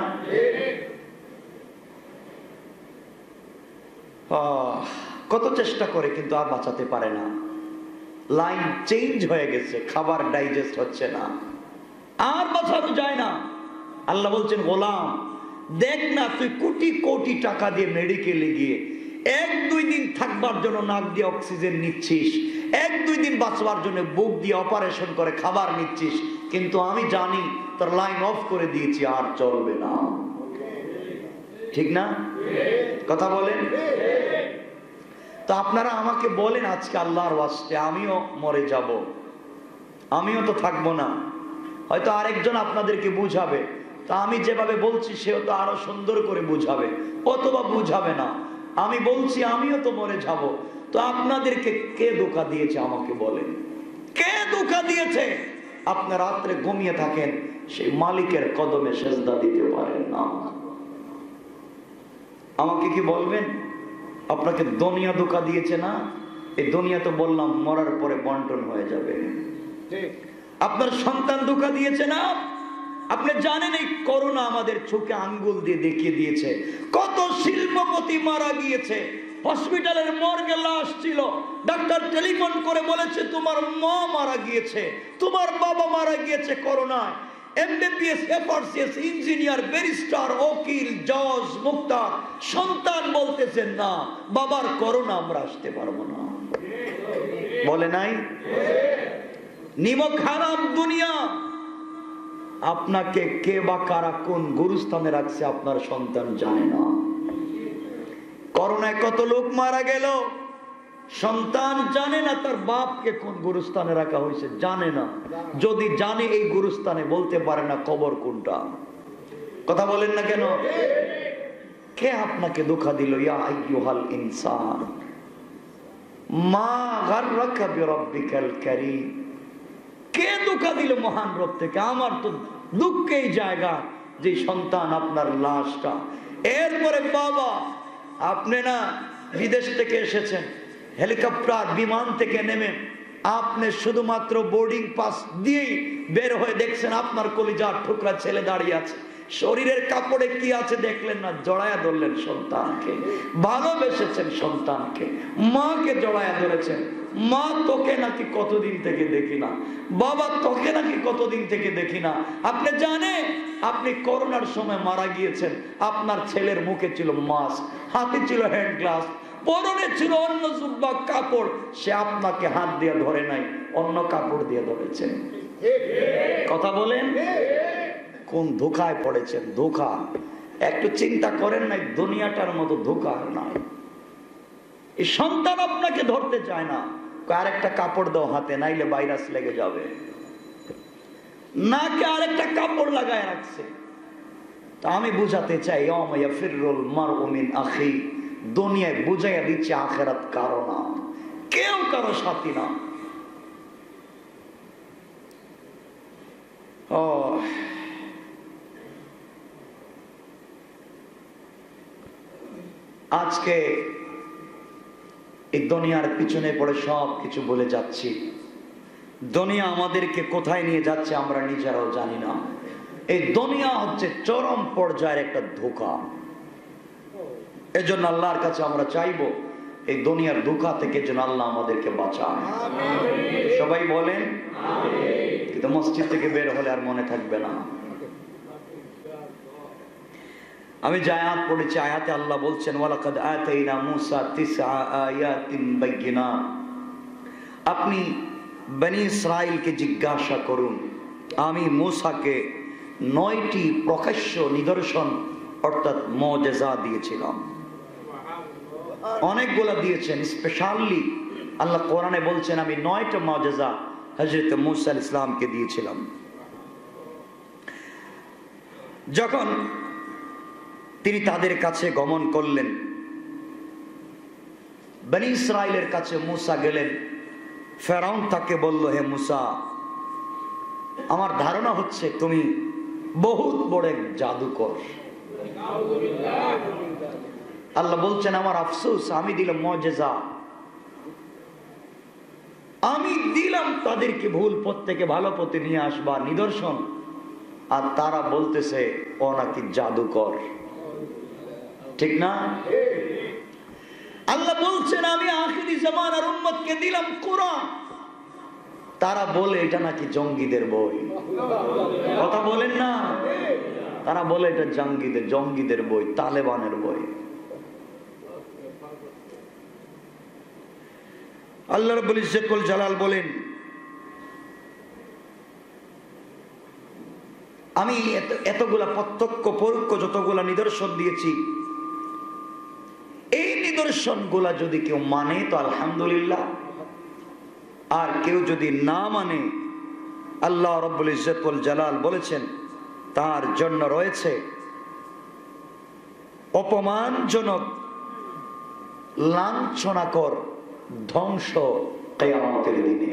Speaker 1: কত চেষ্টা করে কিন্তু আর বাঁচাতে পারে না। লাইন চেঞ্জ হয়ে গেছে, খাবার ডাইজেস্ট হচ্ছে না, আর বাঁচানো যায় না। আল্লাহ বলছেন গোলাম দেখ না, তুই কোটি কোটি টাকা দিয়ে মেডিকেলে গিয়ে এক দুই দিন থাকবার জন্য নাক দিয়ে অক্সিজেন নিচ্ছিস, এক দুই দিন বাঁচবার জন্য বুক দিয়ে অপারেশন করে খাবার নিচ্ছিস, কিন্তু আমি জানি তোর লাইন অফ করে দিয়েছি, আর চলবে না, ঠিক না? কথা বলেন তো। আপনারা আমাকে বলেন আজকে আল্লাহর ওয়াস্তে, আমিও মরে যাব, আমিও তো থাকবো না, হয়তো আরেকজন আপনাদেরকে বুঝাবে, তা আমি যেভাবে বলছি সেও তো আরো সুন্দর করে বুঝাবে, অথবা বুঝাবে না। আমি বলছি আমিও তো মরে যাব, তো আপনাদেরকে কে ধোঁকা দিয়েছে আমাকে বলেন, কে ধোঁকা দিয়েছে? আপনি রাত্রে ঘুমিয়ে থাকেন, সেই মালিকের কদমে সেজদা দিতে পারেন না। আমাকে কি বলবেন আপনাকে দুনিয়া ধোঁকা দিয়েছে না? এই দুনিয়া তো বললাম মরার পরে বন্টন হয়ে যাবে। আপনার সন্তান ধোঁকা দিয়েছে না? আপনি জানেন এই করোনা আমাদের চোখে আঙ্গুল দিয়ে দেখিয়ে দিয়েছে, কত শিল্পপতি মারা গিয়েছে, হসপিটালের মর্গে লাশ ছিল, ডাক্তার টেলিফোন করে বলেছে তোমার মা মারা গিয়েছে, তোমার বাবা মারা গিয়েছে করোনায়। এমবিবিএস, এফআরসিএস, ইঞ্জিনিয়ার, ব্যারিস্টার, উকিল, জজ, মুক্তার, সন্তান বলতেছেন না বাবার করোনা, আমরা আসতে পারবো না, বলে নাই? নিমক হারাম দুনিয়া। আপনাকে কে বা কারা কোন গুরুস্থানে রাখছে আপনার সন্তান জানে না। করোনায় কত লোক মারা গেল, সন্তান জানে না তার বাপকে কোন গুরুস্থানে রাখা হয়েছে, জানে না। যদি জানে এই গুরুস্থানে, বলতে পারে না কবর কোনটা। কথা বলেন না কেন? কে আপনাকে ধোঁকা দিল? ইয়া আইয়ুহাল ইনসান মা গাররাকা বিরাব্বিকাল কারীম। কে ধোঁকা দিল মহান রব থেকে? আমার তো দুঃখের জায়গা যে সন্তান আপনার লাশটা। এরপরে বাবা, আপনি না বিদেশ থেকে এসেছেন, হেলিকপ্টার বিমান থেকে নেমে আপনি শুধুমাত্র বোর্ডিং পাস দিয়েই বের হয়ে দেখছেন আপনার কলিজার টুকরা ছেলে দাঁড়িয়ে আছে, শরীরের কাপড়ে কি আছে দেখলেন না, জড়ায়া ধরলেন সন্তানকে, ভালোবেসেছেন সন্তানকে, মাকে জড়ায়া ধরেছেন। মা তোকে নাকি কতদিন থেকে দেখি না, বাবা তোকে নাকি কতদিন থেকে দেখি না। আপনি জানেন আপনি করোনার সময় মারা গিয়েছেন, আপনার ছেলের মুখে ছিল মাস্ক, হাতে ছিল হ্যান্ড গ্লাস, পরনে ছিল অন্য জুব্বা কাপড়, সে আপনাকে হাত দিয়ে ধরে নাই, অন্য কাপড় দিয়ে ধরেছেন। কথা বলেন, কোন ধোঁকায় পড়েছেন? ধোঁকা একটু চিন্তা করেন নাই, দুনিয়াটার মতো ধোঁকা আর নাই। এই সন্তান আপনাকে ধরতে চায় না, আরেকটা কাপড় দাও হাতে, নাইলে ভাইরাস লেগে যাবে। নাকে আরেকটা কাপড় লাগায় রাখছে। তা আমি বুঝাতে চাই, ইয়াফিরুল মারউ মিন আখি, দুনিয়ায় বুঝাইয়া দিচ্ছে আখেরাত কারো না, কেউ কারো সাথী না। ও আজকে এই দুনিয়ার পিছনে পড়ে সব কিছু বলে যাচ্ছি। দুনিয়া আমাদেরকে কোথায় নিয়ে যাচ্ছে আমরা নিজেরাও জানি না। এই দুনিয়া হচ্ছে চরম পর্যায়ের একটা ধোঁকা। এজন্য আল্লাহর কাছে আমরা চাইবো এই দুনিয়ার ধোঁকা থেকে যেন আল্লাহ আমাদেরকে বাঁচায়। সবাই বলেন আমিন। কিন্তু মসজিদ থেকে বের হলে আর মনে থাকবে না। আমি যে আয়াত পড়েছি, আয়াতে আল্লাহ বলছেন ওয়ালাকাদ আতাইনা মূসা তিসআ আয়াতিন বাইয়িনাত। আপনি বনি ইসরাইলকে জিজ্ঞাসা করুন, আমি মূসাকে নয়টি প্রকাশ্য নিদর্শন অর্থাৎ মুজিজা দিয়েছিলাম। অনেকগুলা দিয়েছেন, স্পেশালি আল্লাহ কোরআনে বলছেন আমি নয়টা মুজিজা হযরত মূসা আলাইহিস সালামকে দিয়েছিলাম। যখন তিনি তাদের কাছে গমন করলেন, বনি ইসরাইলের কাছে মূসা গেলেন, ফেরাউন তাকে বলল, হে মূসা, আমার ধারণা হচ্ছে তুমি বহুত বড় এক জাদুকর। আল্লাহ বলছেন আমার আফসোস, আমি দিলাম মুজিজা, আমি দিলাম তাদেরকে ভুল পথ থেকে ভালো পথে নিয়ে আসবার নিদর্শন, আর তারা বলতেছে ও নাকি জাদুকর। ঠিক না? আল্লাহ বলছেন আমি আখিরি জামানার উম্মতকে দিলাম কোরআন, তারা বলে এটা নাকি জঙ্গিদের বই। কথা বলেন না? তারা বলে এটা জঙ্গিদের জঙ্গিদের বই, তালেবানের বই। আল্লাহ রাব্বুল ইজ্জতুল জালাল বলেন আমি এতগুলা প্রত্যক্ষ পরোক্ষ যতগুলা নিদর্শন দিয়েছি, এই নিদর্শন গুলা যদি কেউ মানে তো আলহামদুলিল্লাহ, আর কেউ যদি না মানে আল্লাহ রাব্বুল ইজ্জতুল জালাল বলেছেন তার জন্য রয়েছে অপমানজনক লাঞ্ছনাকর ধ্বংস কিয়ামতের দিনে।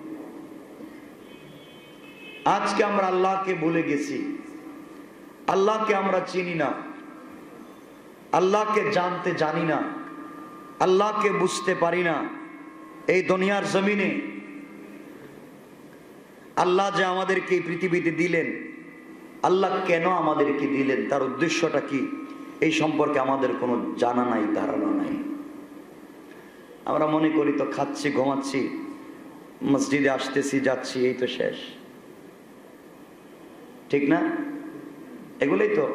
Speaker 1: আজকে আমরা আল্লাহকে ভুলে গেছি, আল্লাহকে আমরা চিনি না, আল্লাহকে জানতে জানি না, আল্লাহকে বুঝতে পারি না। এই দুনিয়ার জমিনে আল্লাহ যে আমাদেরকে এই পৃথিবীতে দিলেন, আল্লাহ কেন আমাদেরকে দিলেন, তার উদ্দেশ্যটা কি, এই সম্পর্কে আমাদের কোনো জানা নাই, ধারণা নাই। আমরা মনে করি তো খাচ্ছি, ঘুমাচ্ছি, মসজিদে আসতেছি, যাচ্ছি, এই তো শেষ। ঠিক না? এগুলোই তো।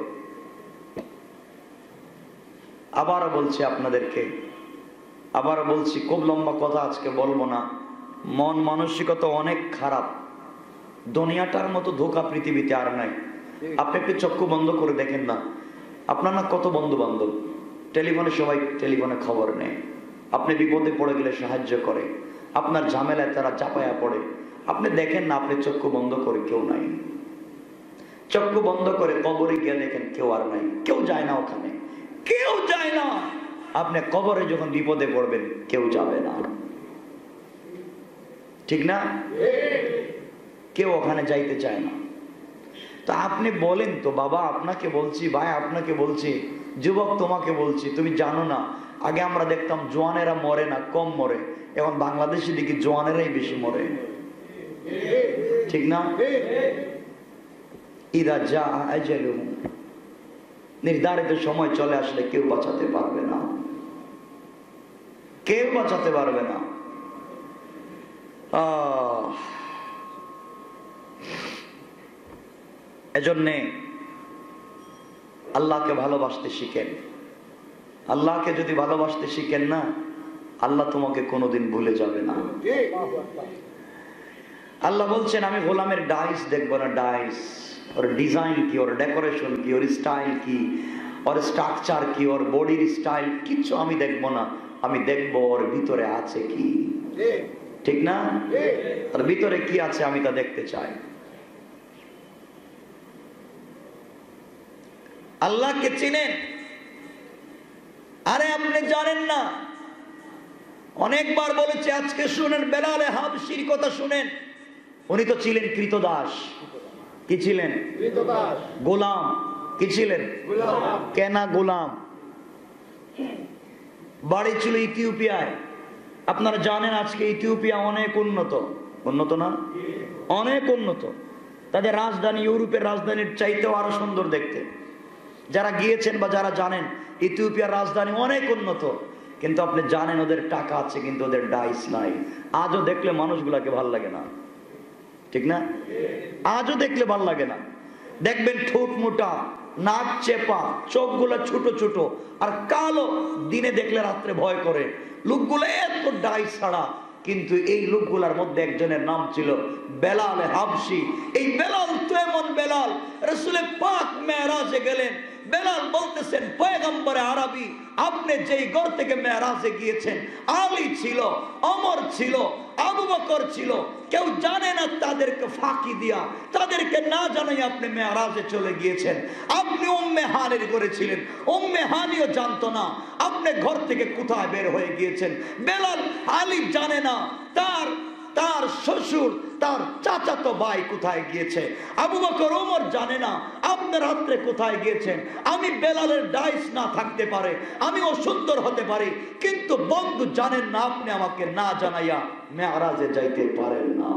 Speaker 1: আবারও বলছি আপনাদেরকে, আবারও বলছি, খুব লম্বা কথা আজকে বলবো না। মন মানসিকতা অনেক খারাপ, দুনিয়াটার মতো ধোঁকা পৃথিবীতে আর নাই। আপনি একটু চক্ষু বন্ধ করে দেখেন না, আপনার না কত বন্ধু বান্ধব, টেলিফোনে সবাই টেলিফোনে খবর নেয়, আপনি বিপদে পড়ে গেলে সাহায্য করে, আপনার ঝামেলায় তারা চাপায়া পড়ে, আপনি দেখেন না, আপনি চক্ষু বন্ধ করে কেউ নাই, চক্ষু বন্ধ করে কবরে গিয়ে দেখেন কেউ আর নাই, কেউ যায় না ওখানে, কেউ যায় না। আপনি কবরে যখন বিপদে পড়বেন কেউ যাবে না, ঠিক না? কেউ ওখানে যাইতে চায় না। তা আপনি বলেন তো বাবা, আপনাকে বলছি, ভাই আপনাকে বলছি, যুবক তোমাকে বলছি, তুমি জানো না আগে আমরা দেখতাম জোয়ানেরা মরে না, কম মরে, এখন বাংলাদেশে দেখি জোয়ানেরাই বেশি মরে, ঠিক না? ইদা যা আজালুহুম, নির্ধারিত সময় চলে আসলে কেউ বাঁচাতে পারবে না, কেউ বাঁচাতে পারবে না। আহ এজন্যে আল্লাহকে ভালোবাসতে শিখেন। আল্লাহকে যদি ভালোবাসতে শিখেন না, আল্লাহ তোমাকে কোনোদিন ভুলে যাবে না। আল্লাহ বলছেন আমি গোলামের ডাইস দেখবো না, ডাইস ওর ডিজাইন কি, ওর ডেকোরেশন কি, ওর স্টাইল কি, ওর স্ট্রাকচার কি, ওর বডির স্টাইল, কিচ্ছু আমি দেখবো না, আমি দেখবো ওর ভিতরে আছে কি, ঠিক না? ওর ভিতরে কি আছে আমি তা দেখতে চাই। আল্লাহকে চিনেন? আরে আপনি জানেন না, অনেকবার বলেছে, আজকে শুনেন বেলালে হাবশির কথা শুনেন। উনি তো ছিলেন কৃতদাস। কি ছিলেন? গোলাম। কি ছিলেন? কেনা গোলাম। বাড়ি ছিল ইথিওপিয়ায়। আপনারা জানেন আজকে ইথিওপিয়া অনেক উন্নত, উন্নত না? অনেক উন্নত। তাদের রাজধানী ইউরোপের রাজধানীর চাইতেও আরো সুন্দর দেখতে। যারা গিয়েছেন বা যারা জানেন ইথিওপিয়ার রাজধানী অনেক উন্নত, কিন্তু আপনি জানেন ওদের টাকা আছে কিন্তু ওদের ডাইস নাই। আজও দেখলে মানুষগুলাকে ভাল লাগে না, ঠিক না? আজও দেখলে ভাল লাগে না। দেখবেন ঠোঁট মোটা, নাক চেপা, চোখগুলা ছোট ছোট আর কালো, দিনে দেখলে রাত্রে ভয় করে। লোকগুলো এত ডাইস ছাড়া, কিন্তু এই লোকগুলার মধ্যে একজনের নাম ছিল বেলাল হাবশি। এই বেলাল তো এমন বেলাল, রাসূলে পাক মেরাজে গেলেন, বেলাল বলতেছেন পয়গম্বরে আরবি, আপনি যেই ঘর থেকে মেরাজে গিয়েছেন, আলী ছিল, ওমর ছিল, আবু বকর ছিল, কেউ জানে না, তাদেরকে ফাঁকি দিয়া, তাদেরকে না জানাই আপনি মেরাজে চলে গিয়েছেন। আপনি উম্মে হানির ঘরে ছিলেন, উম্মে হানিও জানতো না আপনি ঘর থেকে কোথায় বের হয়ে গিয়েছেন। বেলাল আলী জানে না তার তার শ্বশুর, তার চাচাতো ভাই কোথায় গিয়েছে। আবু বকর ওমর জানে না আপনার রাত্রে কোথায় গিয়েছেন। আমি বেলালের ডাইস না থাকতে পারে, আমি অসুন্দর হতে পারি, কিন্তু বন্ধু জানেন না আপনি আমাকে না জানাইয়া মেরাজে যাইতে পারেন না।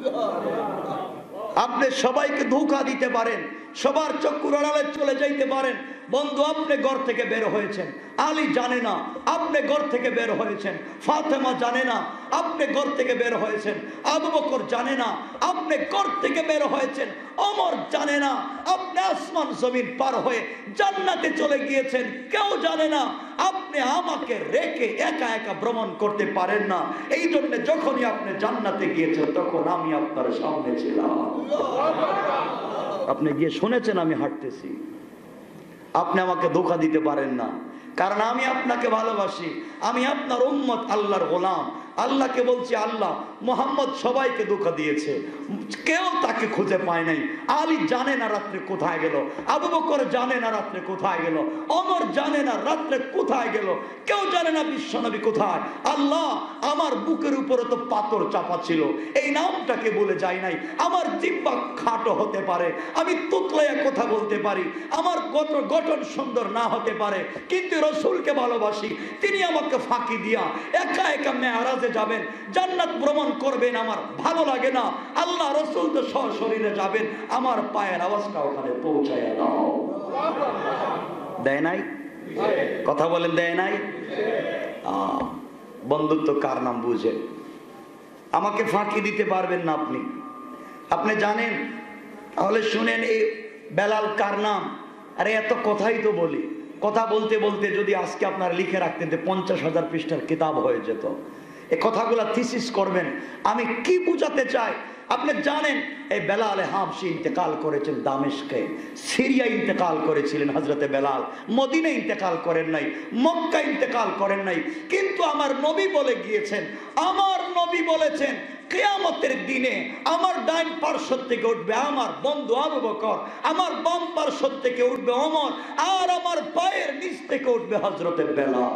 Speaker 1: আপনি সবাইকে ধোঁকা দিতে পারেন, সবার চক্ষুর আড়ালে চলে যাইতে পারেন, বন্ধু আপনি ঘর থেকে বের হয়েছেন। আলী জানে না আপনি ঘর থেকে বের হয়েছেন, ফাতেমা জানে না আপনি ঘর থেকে বের হয়েছেন, আবু বকর জানে না আপনি ঘর থেকে বের হয়েছেন, ওমর জানে না আপনি আসমান জমিন পার হয়ে জান্নাতে চলে গিয়েছেন। কেউ জানে না আপনি আমাকে রেখে একা একা ভ্রমণ করতে পারেন না। এই জন্য যখনই আপনি জান্নাতে গিয়েছেন তখন আমি আপনার সামনে ছিলাম। আপনি গিয়ে শুনেছেন আমি হাঁটতেছি, আপনি আমাকে ধোঁকা দিতে পারেন না, কারণ আমি আপনাকে ভালোবাসি, আমি আপনার উম্মত, আল্লাহর গোলাম। আল্লাহকে বলছি, আল্লাহ মুহাম্মদ সবাইকে ধোঁকা দিয়েছে, কেউ তাকে খুঁজে পায় নাই। আলী জানে না রাত্রে কোথায় গেল, আবু বকর জানে না রাত্রে কোথায় গেল, ওমর জানে না রাত্রে কোথায় গেল, কেউ জানে না বিশ্বনবী কোথায়। আল্লাহ আমার বুকের উপরে তো পাথর চাপা ছিল, এই নামটাকে বলে যাই নাই। আমার জিহ্বা খাটো হতে পারে, আমি তুতলাইয়া কথা বলতে পারি, আমার গঠন সুন্দর না হতে পারে, কিন্তু রাসূলকে ভালোবাসি। তিনি আমাকে ফাঁকি দিয়া একা একা মেরাজে যাবেন, জান্নাত ভ্রমণ করবেন, আমার ভালো লাগে না। আল্লাহ রাসূল তো সশরীরে যাবেন, আমার পায়ের আওয়াজটা ওখানে পৌঁছায়া দাও। দেয় নাই? কথা বলেন, দেয় নাই? আহ বন্ধুত্ব কার নাম বুঝে? আমাকে ফাঁকি দিতে পারবেন না আপনি। আপনি জানেন? তাহলে শুনেন এই বেলাল কার নাম। আরে এত কথাই তো বলি, কথা বলতে বলতে যদি আজকে আপনার লিখে রাখতেন পঞ্চাশ হাজার পৃষ্ঠার কিতাব হয়ে যেত। এই কথাগুলো থিসিস করবেন। আমি কি বুঝাতে চাই আপনি জানেন। এই বেলাল হাবশি ইন্তেকাল করেছেন দামেস্কে, সিরিয়া ইন্তেকাল করেছিলেন হযরতে বেলাল, মদিনা ইন্তেকাল করেন নাই, মক্কা ইন্তেকাল করেন নাই। কিন্তু আমার নবী বলে গিয়েছেন, আমার নবী বলেছেন কিয়ামতের দিনে আমার ডাইন পার্শ্ব থেকে উঠবে আমার বন্ধু আবু বকর, আমার বাম পার্শ্ব থেকে উঠবে ওমর, আর আমার পায়ের নিচ থেকে উঠবে হযরতে বেলাল।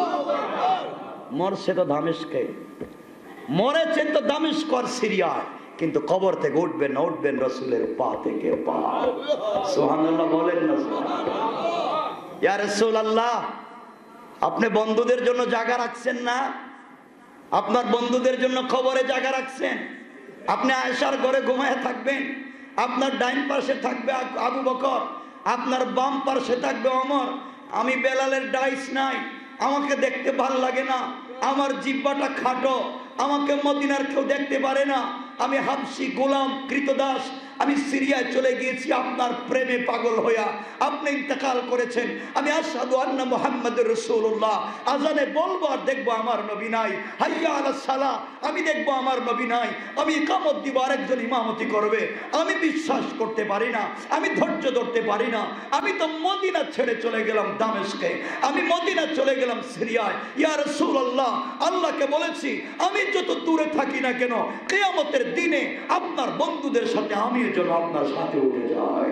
Speaker 1: মরছে তো দামেস্কে, মরেছেন তো দামেস্ক আর সিরিয়ায়, কিন্তু কবর থেকে উঠবেন না, উঠবেন রাসূলের পা থেকে পা। সুবহানাল্লাহ বলেন না? ইয়া রাসূলুল্লাহ, আপনি বন্ধুদের জন্য জায়গা রাখছেন না? আপনার বন্ধুদের জন্য কবরে জায়গা রাখছেন। আপনি আয়েশার ঘরে ঘুমায় থাকবেন, আপনার ডাইন পাশে থাকবে আবু বকর, আপনার বাম পাশে থাকবে ওমর। আমি বেলালের ডাইস নাই, আমাকে দেখতে ভাল লাগে না, আমার জিহ্বাটা খাটো, আমাকে মদিনার কেউ দেখতে পারে না, আমি হাবশি গোলাম কৃতদাস, আমি সিরিয়ায় চলে গিয়েছি আপনার প্রেমে পাগল হইয়া। আপনি ইন্তেকাল করেছেন, আমি আশহাদু আন্না মুহাম্মাদুর রাসূলুল্লাহ, আজানে বলবো আর দেখবো আমার নবী নাই, হাইয়া আলাস সালাহ আমি দেখবো আমার নবী নাই, আমি ইকামত দিব আরেকজন ইমামতি করবে। আমি বিশ্বাস করতে পারি না, আমি ধৈর্য ধরতে পারি না। আমি তো মদিনা ছেড়ে চলে গেলাম দামেস্কে, আমি মদিনা চলে গেলাম সিরিয়ায়। ইয়া রাসূলুল্লাহ, আল্লাহকে বলেছি আমি যত দূরে থাকি না কেন, কিয়ামতের দিনে আপনার বন্ধুদের সাথে আমি যেন আপনার সাথে উঠে যাই।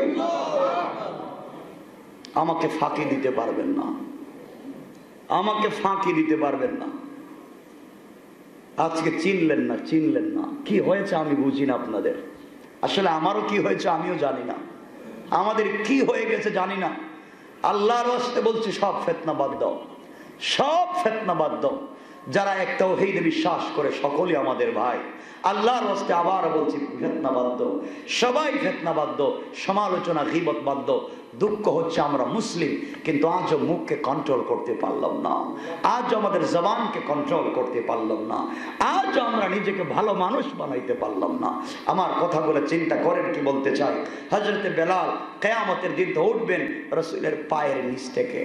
Speaker 1: আমাকে ফাঁকি দিতে পারবেন না, আমাকে ফাঁকি দিতে পারবেন না। আজকে চিনলেন না, চিনলেন না। কি হয়েছে আমি বুঝি না আপনাদের, আসলে আমারও কি হয়েছে আমিও জানি না, আমাদের কি হয়ে গেছে জানি না। আল্লাহর ওয়াস্তে বলছি, সব ফিতনা বাদ দাও, সব ফিতনা বাদ দাও। যারা এক তাওহীদে বিশ্বাস করে সকলেই আমাদের ভাই। আল্লাহর ওয়াস্তে আবার বলছি, ফিতনা বাদ দাও, সবাই ফিতনা বাদ দাও, সমালোচনা গীবত বাদ দাও। দুঃখ হচ্ছে আমরা মুসলিম, কিন্তু আজও মুখকে কন্ট্রোল করতে পারলাম না, আজ আমাদের জবানকে কন্ট্রোল করতে পারলাম না, আজ আমরা নিজেকে ভালো মানুষ বানাইতে পারলাম না। আমার কথাগুলো চিন্তা করেন কি বলতে চাই। হযরতে বেলাল কিয়ামতের দিন তো উঠবেন রাসূলের পায়ের নিচ থেকে,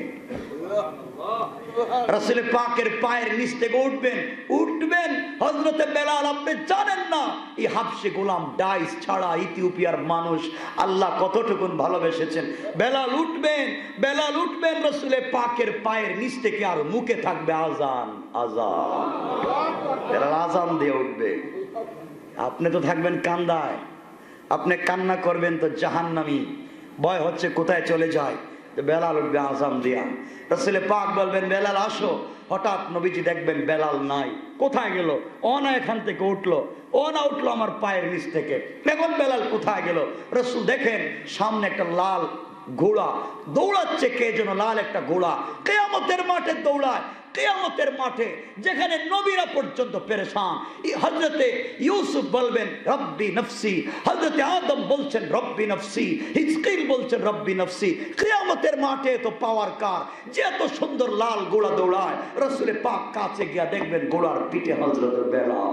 Speaker 1: রাসূল পাকের পায়ের নিচ থেকে উঠবেন, উঠবেন হযরতে বেলাল। আপনি জানেন না এই হাবশি গোলাম ডাইস ছাড়া ইথিওপিয়ার মানুষ আল্লাহ কতটুকুন ভালোবেসেছেন। বেলাল উঠবেন, বেলাল উঠবেন রাসূলের পাকের পায়ের নিচ থেকে, আর মুখে থাকবে আজান, আজান। বেলাল আজান দিয়ে উঠবে, আপনি তো থাকবেন কান্দায়, আপনি কান্না করবেন তো জাহান্নামী, ভয় হচ্ছে কোথায় চলে যায়। বেলাল উঠবে আজান দিয়া, রাসূল পাক বলবেন বেলাল আসো। হঠাৎ নবীজি দেখবেন বেলাল নাই, কোথায় গেল? ও না এখান থেকে উঠলো, ও না উঠলো আমার পায়ের নিচ থেকে, এখন বেলাল কোথায় গেল? রাসূল দেখেন সামনে একটা লাল ঘোড়া দৌড়াচ্ছে, কে যেন লাল একটা ঘোড়া কিয়ামতের মাঠে দৌড়ায়। কিয়ামতের মাঠে যেখানে নবীরা পর্যন্ত পেরেশান, হযরতে ইউসুফ বলবেন রব্বি নফসি, হযরতে আদম বলছেন রব্বি নফসি, হিজকিল বলছেন রব্বি নফসি। কিয়ামতের মাঠে তো পাওয়ার কার, যে এত সুন্দর লাল ঘোড়া দৌড়ায়। রাসূল পাক কাছে গিয়া দেখবেন ঘোড়ার পিঠে হযরত বেলাল,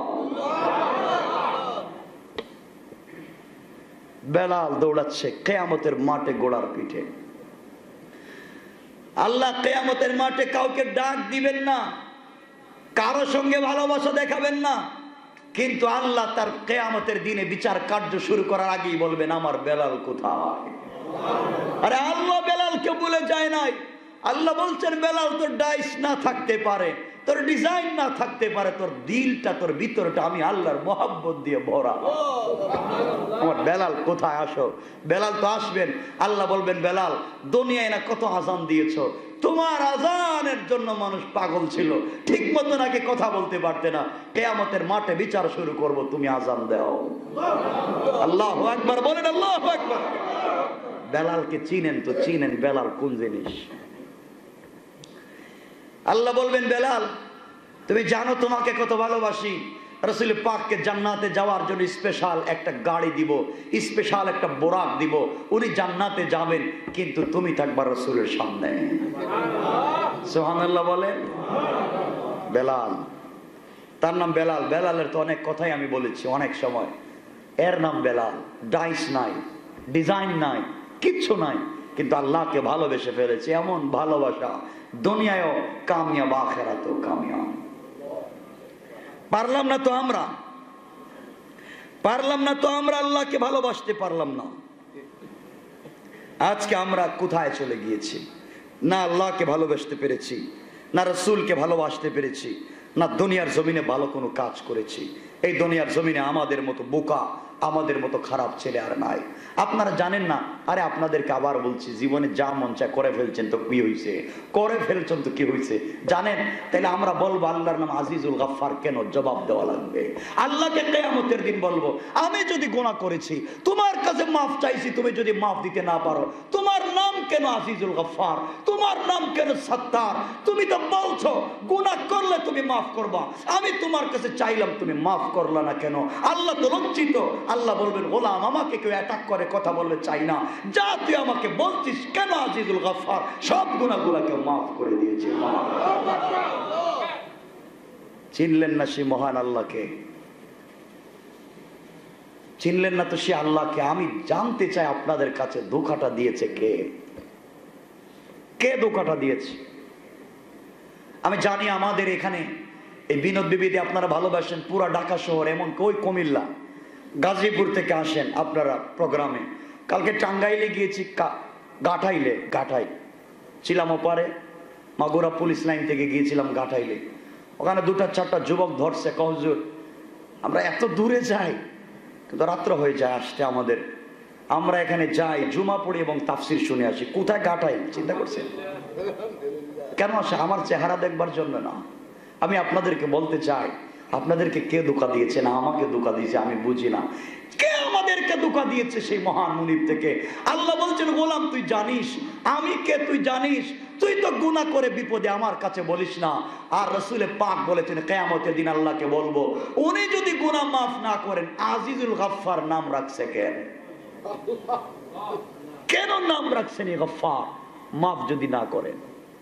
Speaker 1: বেলাল দৌড়াচ্ছে কিয়ামতের মাঠে ঘোড়ার পিঠে। আল্লাহ কিয়ামতের মাঠে কাউকে ডাক দিবেন না, কারো সঙ্গে ভালোবাসা দেখাবেন না, কিন্তু আল্লাহ তার কিয়ামতের দিনে বিচার কার্য শুরু করার আগেই বলবেন আমার বেলাল কোথায়। আরে আল্লাহ বেলালকে বলে যায় নাই। আল্লাহ বলছেন বেলাল তোর ডাইস না থাকতে পারে, তোর ডিজাইন না থাকতে পারে, তোর দিলটা, তোর ভিতরটা আমি আল্লাহর মহব্বত দিয়ে ভরা। আমার বেলাল কোথায়, আসো। বেলাল তো আসবেন, আল্লাহ বলবেন বেলাল দুনিয়ায় না কত আজান দিয়েছো, তোমার আজানের জন্য মানুষ পাগল ছিল, ঠিক মতো নাকি কথা বলতে পারতে না, কিয়ামতের মাঠে বিচার শুরু করব, তুমি আজান দাও। আল্লাহু আকবার বলেন, আল্লাহু আকবার। বেলালকে চিনেন তো, চিনেন বেলাল কোন জিনিস। আল্লাহ বলবেন বেলাল তুমি জানো তোমাকে কত ভালোবাসি। রাসূল পাককে জান্নাতে যাওয়ার জন্য স্পেশাল একটা গাড়ি দিব, স্পেশাল একটা বোরাক দিব, উনি জান্নাতে যাবেন, কিন্তু তুমি থাকবা রাসূলের সামনে। সুবহানাল্লাহ বলেন। বেলাল, তার নাম বেলাল। বেলালের তো অনেক কথাই আমি বলেছি অনেক সময়। এর নাম বেলাল, ডাইস নাই, ডিজাইন নাই, কিচ্ছু নাই, কিন্তু আল্লাহকে ভালোবেসে ফেলেছে। এমন ভালোবাসা দুনিয়ায়ও কামিয়াব, আখিরাতেও কামিয়াব। পারলাম না তো আমরা পারলাম না তো আমরা আল্লাহকে ভালোবাসতে পারলাম না। আজকে আমরা কোথায় চলে গিয়েছি? না আল্লাহকে ভালোবাসতে পেরেছি, না রাসূলকে ভালোবাসতে পেরেছি, না দুনিয়ার জমিনে ভালো কোনো কাজ করেছি। এই দুনিয়ার জমিনে আমাদের মতো বোকা, আমাদের মতো খারাপ ছেলে আর নাই। আপনারা জানেন না? আরে আপনাদেরকে আবার বলছি, জীবনে যা মন চায় করে ফেলছেন তো কি হয়েছে? করে ফেলছেন তো কি হয়েছে? জানেন? তাহলে আমরা বলবো আল্লাহর নাম আজিজুল গাফফার কেন? জবাব দেওয়া লাগবে। আল্লাহকে কিয়ামতের দিন বলবো, আমি যদি গুনাহ করেছি, তোমার কাছে মাফ চাইছি, তুমি যদি মাফ দিতে না পারো, তোমার নাম কেন আজিজুল গাফফার? তোমার নাম কেন সত্তার? তুমি তো বলছো গুনাহ করলে তুমি মাফ করবা, আমি তোমার কাছে চাইলাম, তুমি মাফ করলা না কেন? আল্লাহ তো লজ্জিত। আল্লাহ বলবেন, গোলাম আমাকে কেউ অ্যাটাক করে কথা বললে চাই না, যা তুই আমাকে বলছিস কেন আজিজুল গাফফার? সব গুনাহগুলোকে মাফ করে দিয়েছে। চিনলেন না সে মহান আল্লাহকে? চিনলেন না তো সে আল্লাহকে? আমি জানতে চাই আপনাদের কাছে ধোঁকাটা দিয়েছে কে? কে ধোঁকাটা দিয়েছে? আমি জানি আমাদের এখানে এই বিনোদ বিবিধি আপনারা ভালোবাসেন, পুরা ঢাকা শহর, এমন কই কুমিল্লা, গাজীপুর থেকে আসেন আপনারা প্রোগ্রামে। কালকে টাঙ্গাইলে গিয়েছি, গাঠাইলে গাঠাই ছিলাম ওপারে, মাগুরা পুলিশ লাইন থেকে গিয়েছিলাম গাঠাইলে। ওখানে দুটা চারটা যুবক ধরছে, হুজুর আমরা এত দূরে যাই কিন্তু রাত্র হয়ে যায় আসতে আমাদের, আমরা এখানে যাই জুমা পড়ি এবং তাফসির শুনে আসি। কোথায়? গাঠাই। চিন্তা করছেন কেন আসে? আমার চেহারা দেখবার জন্য না। আমি আপনাদেরকে বলতে চাই, আপনাদেরকে কে ধোঁকা দিয়েছে? না আমাকে ধোঁকা দিয়েছে, আমি বুঝি না কে আমাদেরকে ধোঁকা দিয়েছে। সেই মহান মুনিব থেকে আল্লাহ বলছেন, গোলাম তুই জানিস আমি কে? তুই জানিস? তুই তো গুনাহ করে বিপদে আমার কাছে বলিস না। আর রাসূলে পাক বলেছেন কিয়ামতের দিন আল্লাহকে বলবো, উনি যদি গুনাহ মাফ না করেন আজিজুল গাফফার নাম রাখছে কেন? কেন নাম রাখছেন এই গাফফার? মাফ যদি না করেন।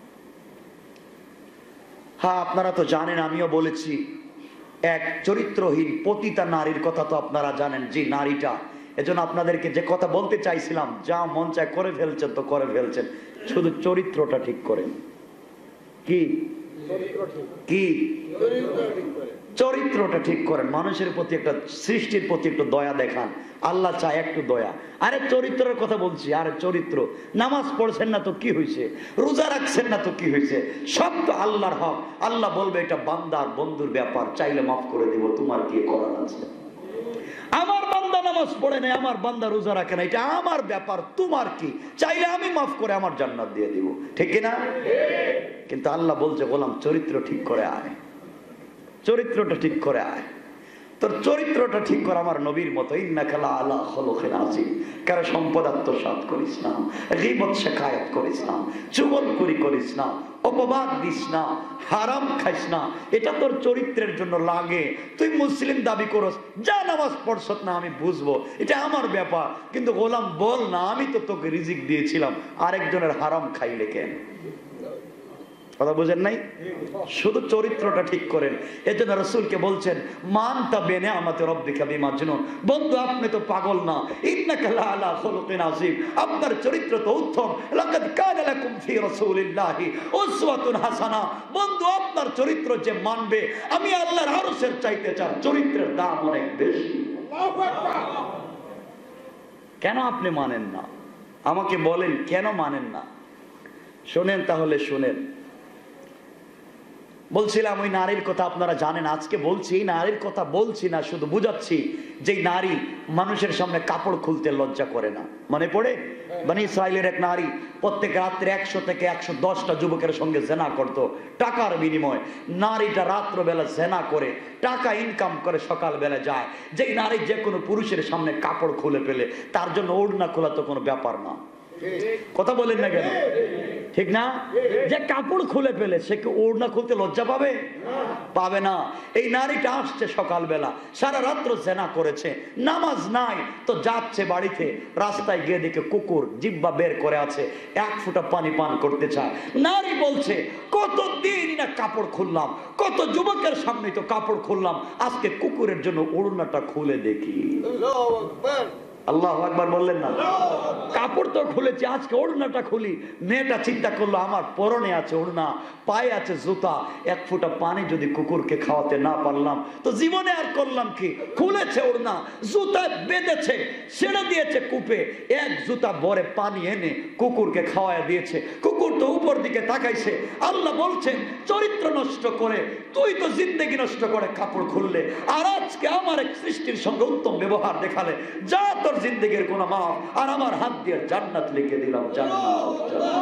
Speaker 1: হ্যাঁ আপনারা তো জানেন, আমিও বলেছি, এক চরিত্রহীন পতিতা নারীর কথা তো আপনারা জানেন, যে নারীটা, এজন্য আপনাদেরকে যে কথা বলতে চাইছিলাম, যা মন চায় করে ফেলছেন তো করে ফেলছেন, শুধু চরিত্রটা ঠিক করেন। কি কি চরিত্রটা ঠিক করেন, মানুষের প্রতি একটা, সৃষ্টির প্রতি একটু দয়া দেখান। আল্লাহ চায় একটু দয়া। আরে চরিত্রের কথা বলছি, আরে চরিত্র, নামাজ পড়ছেন না তো কি হয়েছে? রোজা রাখছেন না তো কি হয়েছে? সব তো আল্লাহর হক। আল্লাহ বলবে এটা বান্দার বন্ধুর ব্যাপার, চাইলে মাফ করে দেব, তোমার কি করার আছে? আমার বান্দা নামাজ পড়ে নাই, আমার বান্দা রোজা রাখে না, এটা আমার ব্যাপার, তোমার কি? চাইলে আমি মাফ করে আমার জান্নাত দিয়ে দিব, ঠিক না? কিন্তু আল্লাহ বলছে, গোলাম চরিত্র ঠিক করে আয়, চরিত্রটা ঠিক করে আয়। তোর চরিত্রটা ঠিক কর আমার নবীর মতো। ইন্নাকা লাআলা খুলুকিন আযীম। কারো সম্পদ আত্মসাৎ করিস না, গীবত শিকায়াত করিস না, চুগলখড়ি করিস না, অপবাদ দিস না, হারাম খাইস না। এটা তোর চরিত্রের জন্য লাগে। তুই মুসলিম দাবি করস, যা নামাজ পড়ছত না আমি বুঝবো, এটা আমার ব্যাপার। কিন্তু গোলাম বল না, আমি তো তোকে রিজিক দিয়েছিলাম, আরেকজনের হারাম খাইলে কেন? কথা বুঝেন নাই? শুধু চরিত্রটা ঠিক করেন। এজন্য রাসূলকে বলছেন, মান তাবিনা আমাতে রব্বিকা বিমাজনুন। বন্ধু আপনি তো পাগল না, ইন্নাকা লাআলা খুলুকিন আযীম। আপনার চরিত্র তো উত্তম। লাকাদ কানা লাকুম ফি রাসূলিল্লাহি উসওয়াতুন হাসানাহ। বন্ধু আপনার চরিত্র যে মানবে, আমি আল্লাহর আরশের চাইতে চার চরিত্রের দাম অনেক বেশি। আল্লাহু আকবার। কেন আপনি মানেন না? আমাকে বলেন কেন মানেন না? শুনেন তাহলে, শুনেন। বলছিলাম ওই নারীর কথা আপনারা জানেন। আজকে বলছি এই নারীর কথা বলছি না, শুধু বুঝাচ্ছি যে নারী মানুষের সামনে কাপড় খুলতে লজ্জা করে না। মনে পড়ে বনি ইসরাইলের এক নারী প্রত্যেক রাত্রে একশো থেকে একশো দশটা যুবকের সঙ্গে জেনা করত টাকার বিনিময়। নারীটা রাত্রবেলা জেনা করে টাকা ইনকাম করে সকালবেলা যায়। যেই নারী যে কোনো পুরুষের সামনে কাপড় খুলে ফেলে, তার জন্য ওড়না খোলা তো কোনো ব্যাপার না। কথা বলেন না কেন? ঠিক না? যে কাপড় খুলে ফেলে সে কি ওড়না খুলতে লজ্জা পাবে? পাবে না। এই নারীটা আসছে সকালবেলা, সারা রাত্র জেনা করেছে, নামাজ নাই তো যাচ্ছে বাড়িতে, রাস্তায় গিয়ে দেখে কুকুর জিহ্বা বের করে আছে, এক ফোঁটা পানি পান করতে চায়। নারী বলছে, কতদিন না কাপড় খুললাম, কত যুবকের সামনে তো কাপড় খুললাম, আজকে কুকুরের জন্য ওড়নাটা খুলে দেখি। আল্লাহু আকবার বললেন না? কাপড় তো খুলেছি, আজকে ওড়নাটা খুলি। মেয়েটা চিন্তা করলো আমার পরনে আছে ওড়না, পায়ে আছে জুতা, এক ফোঁটা পানি যদি কুকুরকে খাওয়াতে না পারলাম তো জীবনে আর করলাম কি? খুলেছে ওড়না, জুতা বেঁধেছে, ছেড়ে দিয়েছে কূপে, এক জুতা ভরে পানি এনে কুকুরকে খাওয়ায় দিয়েছে। কুকুর তো উপর দিকে তাকাইছে। আল্লাহ বলছেন চরিত্র নষ্ট করে তুই তো জিন্দেগি নষ্ট করে কাপড় খুললে, আর আজকে আমার এক সৃষ্টির সঙ্গে উত্তম ব্যবহার দেখালে, যা তোর জিন্দেগির গুনাহ মাফ, আর আমার হাত দিয়ে জান্নাত লিখে দিলাম। জান্নাত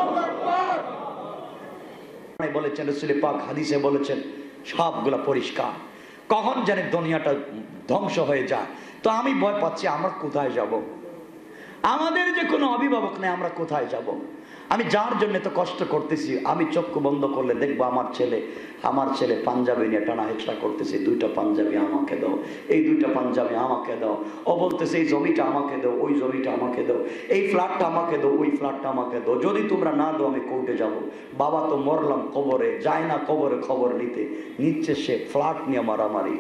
Speaker 1: বলেছেন রাসূল পাক, হাদিসে বলেছেন সবগুলা পরিষ্কার। কখন জানে দুনিয়াটা ধ্বংস হয়ে যায়, তো আমি ভয় পাচ্ছি আমরা কোথায় যাব? আমাদের যে কোনো অভিভাবক নেই, আমরা কোথায় যাব? আমি যার জন্য তো কষ্ট করতেছি, আমি চক্ষু বন্ধ করলে দেখবো আমার ছেলে আমার ছেলে পাঞ্জাবি নিয়ে টানা হেঁচড়া করতেছে, দুইটা পাঞ্জাবি আমাকে দাও, এই দুইটা পাঞ্জাবি আমাকে দাও। ও বলতেছে এই জমিটা আমাকে দাও, ওই জমিটা আমাকে দাও, এই ফ্ল্যাটটা আমাকে দাও, ওই ফ্ল্যাটটা আমাকে দাও, যদি তোমরা না দাও আমি কোর্টে যাব। বাবা তো মরলাম কবরে, যায় না কবরে খবর নিতে, নিচ্ছে সে ফ্ল্যাট নিয়ে মারামারি।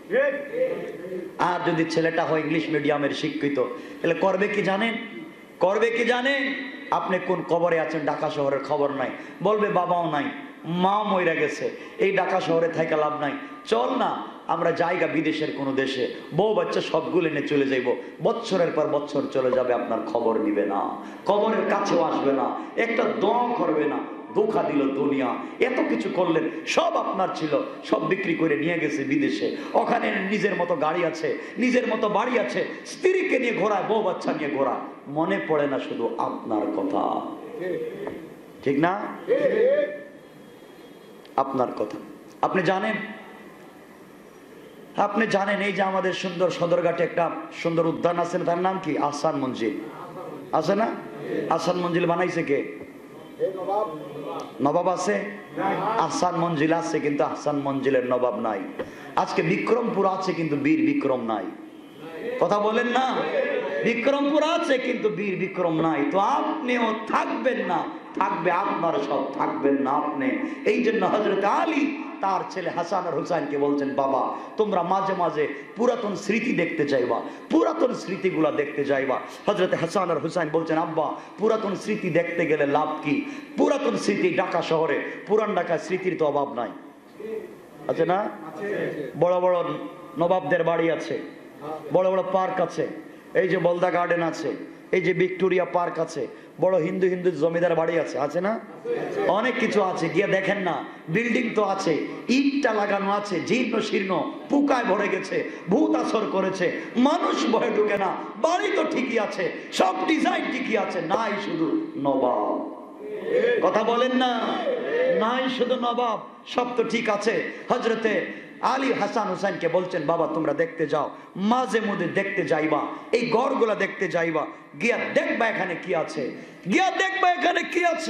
Speaker 1: আর যদি ছেলেটা হয় ইংলিশ মিডিয়ামের শিক্ষিত, তাহলে করবে কি জানেন? করবে কি জানেন? আপনি কোন কবরে আছেন ঢাকা শহরের খবর নাই, বলবে বাবাও নাই, মাও মইরা গেছে, এই ঢাকা শহরে থাকা লাভ নাই, চল না আমরা জায়গা বিদেশের কোনো দেশে, বউ বাচ্চা সবগুলো এনে চলে যাইব। বছরের পর বছর চলে যাবে, আপনার খবর নিবে না, কবরের কাছেও আসবে না, একটা দোয়া করবে না। ধোঁকা দিল দুনিয়া, এত কিছু করলেন, সব আপনার ছিল, সব বিক্রি করে নিয়ে গেছে বিদেশে। ওখানে নিজের মতো গাড়ি আছে, নিজের মতো বাড়ি আছে, স্ত্রীকে নিয়ে ঘোরায়, বউ বাচ্চা নিয়ে ঘোরায়, মনে পড়ে না শুধু আপনার কথা। ঠিক না? আপনার কথা। আপনি জানেন আপনি জানেন এই যে আমাদের সুন্দর সদরঘাটে একটা সুন্দর উদ্যান আছে, তার নাম কি? আহসান মঞ্জিল আছে না? আহসান মঞ্জিল বানাইছে কে? নবাব আছে? আহসান মঞ্জিল আছে, কিন্তু আহসান মঞ্জিলের নবাব নাই। আজকে বিক্রমপুর আছে, কিন্তু বীর বিক্রম নাই। কথা বলেন না? বিক্রমপুর আছে, কিন্তু বীর বিক্রম নাই। তো আপনিও থাকবেন না, থাকবে আপনার সব, থাকবেন না আপনি। এই জন্য হযরত আলী তার ছেলে হাসান আর হুসাইনকে বলছেন, বাবা তোমরা মাঝে মাঝে পুরাতন স্মৃতি দেখতে যাইবা, পুরাতন স্মৃতিগুলা দেখতে যাইবা। হযরত হাসান আর হুসাইন বলছেন, আব্বা পুরাতন স্মৃতি দেখতে গেলে লাভ কি? পুরাতন স্মৃতি ঢাকা শহরে, পুরান ঢাকার স্মৃতির তো অভাব নাই, আছে না? বড় বড় নবাবদের বাড়ি আছে, বড় বড় পার্ক আছে, এই যে বলদা গার্ডেন আছে, এই যে ভিক্টোরিয়া পার্ক আছে, বড় হিন্দু হিন্দু জমিদার বাড়ি আছে, আছে না? অনেক কিছু আছে, গিয়ে দেখেন না। বিল্ডিং তো আছে, ইটটা লাগানো আছে, জীর্ণ শীর্ণ, পোকায় ভরে গেছে, ভূত আসর করেছে, মানুষ ভয়ে ঢুকে না। বাড়ি তো ঠিকই আছে, সব ডিজাইন ঠিকই আছে, নাই শুধু নবাব। কথা বলেন না? নাই শুধু নবাব, সব তো ঠিক আছে। হযরতে আলী হাসান হুসাইনকে বলছেন, বাবা তোমরা দেখতে যাও, মাঝে মধ্যে দেখতে যাইবা, এই ঘরগুলা দেখতে যাইবা, গিয়া দেখবা এখানে কি আছে, গিয়া দেখবা এখানে কি আছে।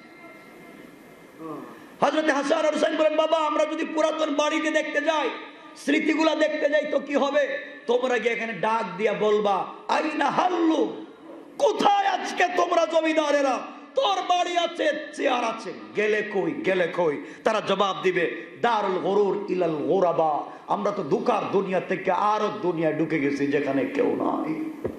Speaker 1: হযরত হাসান আর হুসাইন বলেন, বাবা আমরা যদি পুরাতন বাড়িতে দেখতে যাই, স্মৃতিগুলা দেখতে যাই, তো কি হবে? তোমরা গিয়ে এখানে ডাক দিয়া বলবা, আইনা হাল্লু, কোথায় আজকে তোমরা জমিদারেরা? তোর বাড়ি আছে, চেয়ার আছে, গেলে কই, গেলে কই? তারা জবাব দিবে, দারুল গরুর ইলাল গোরাবা, আমরা তো দুকার দুনিয়া থেকে আরো দুনিয়া ঢুকে গেছি যেখানে কেউ নাই।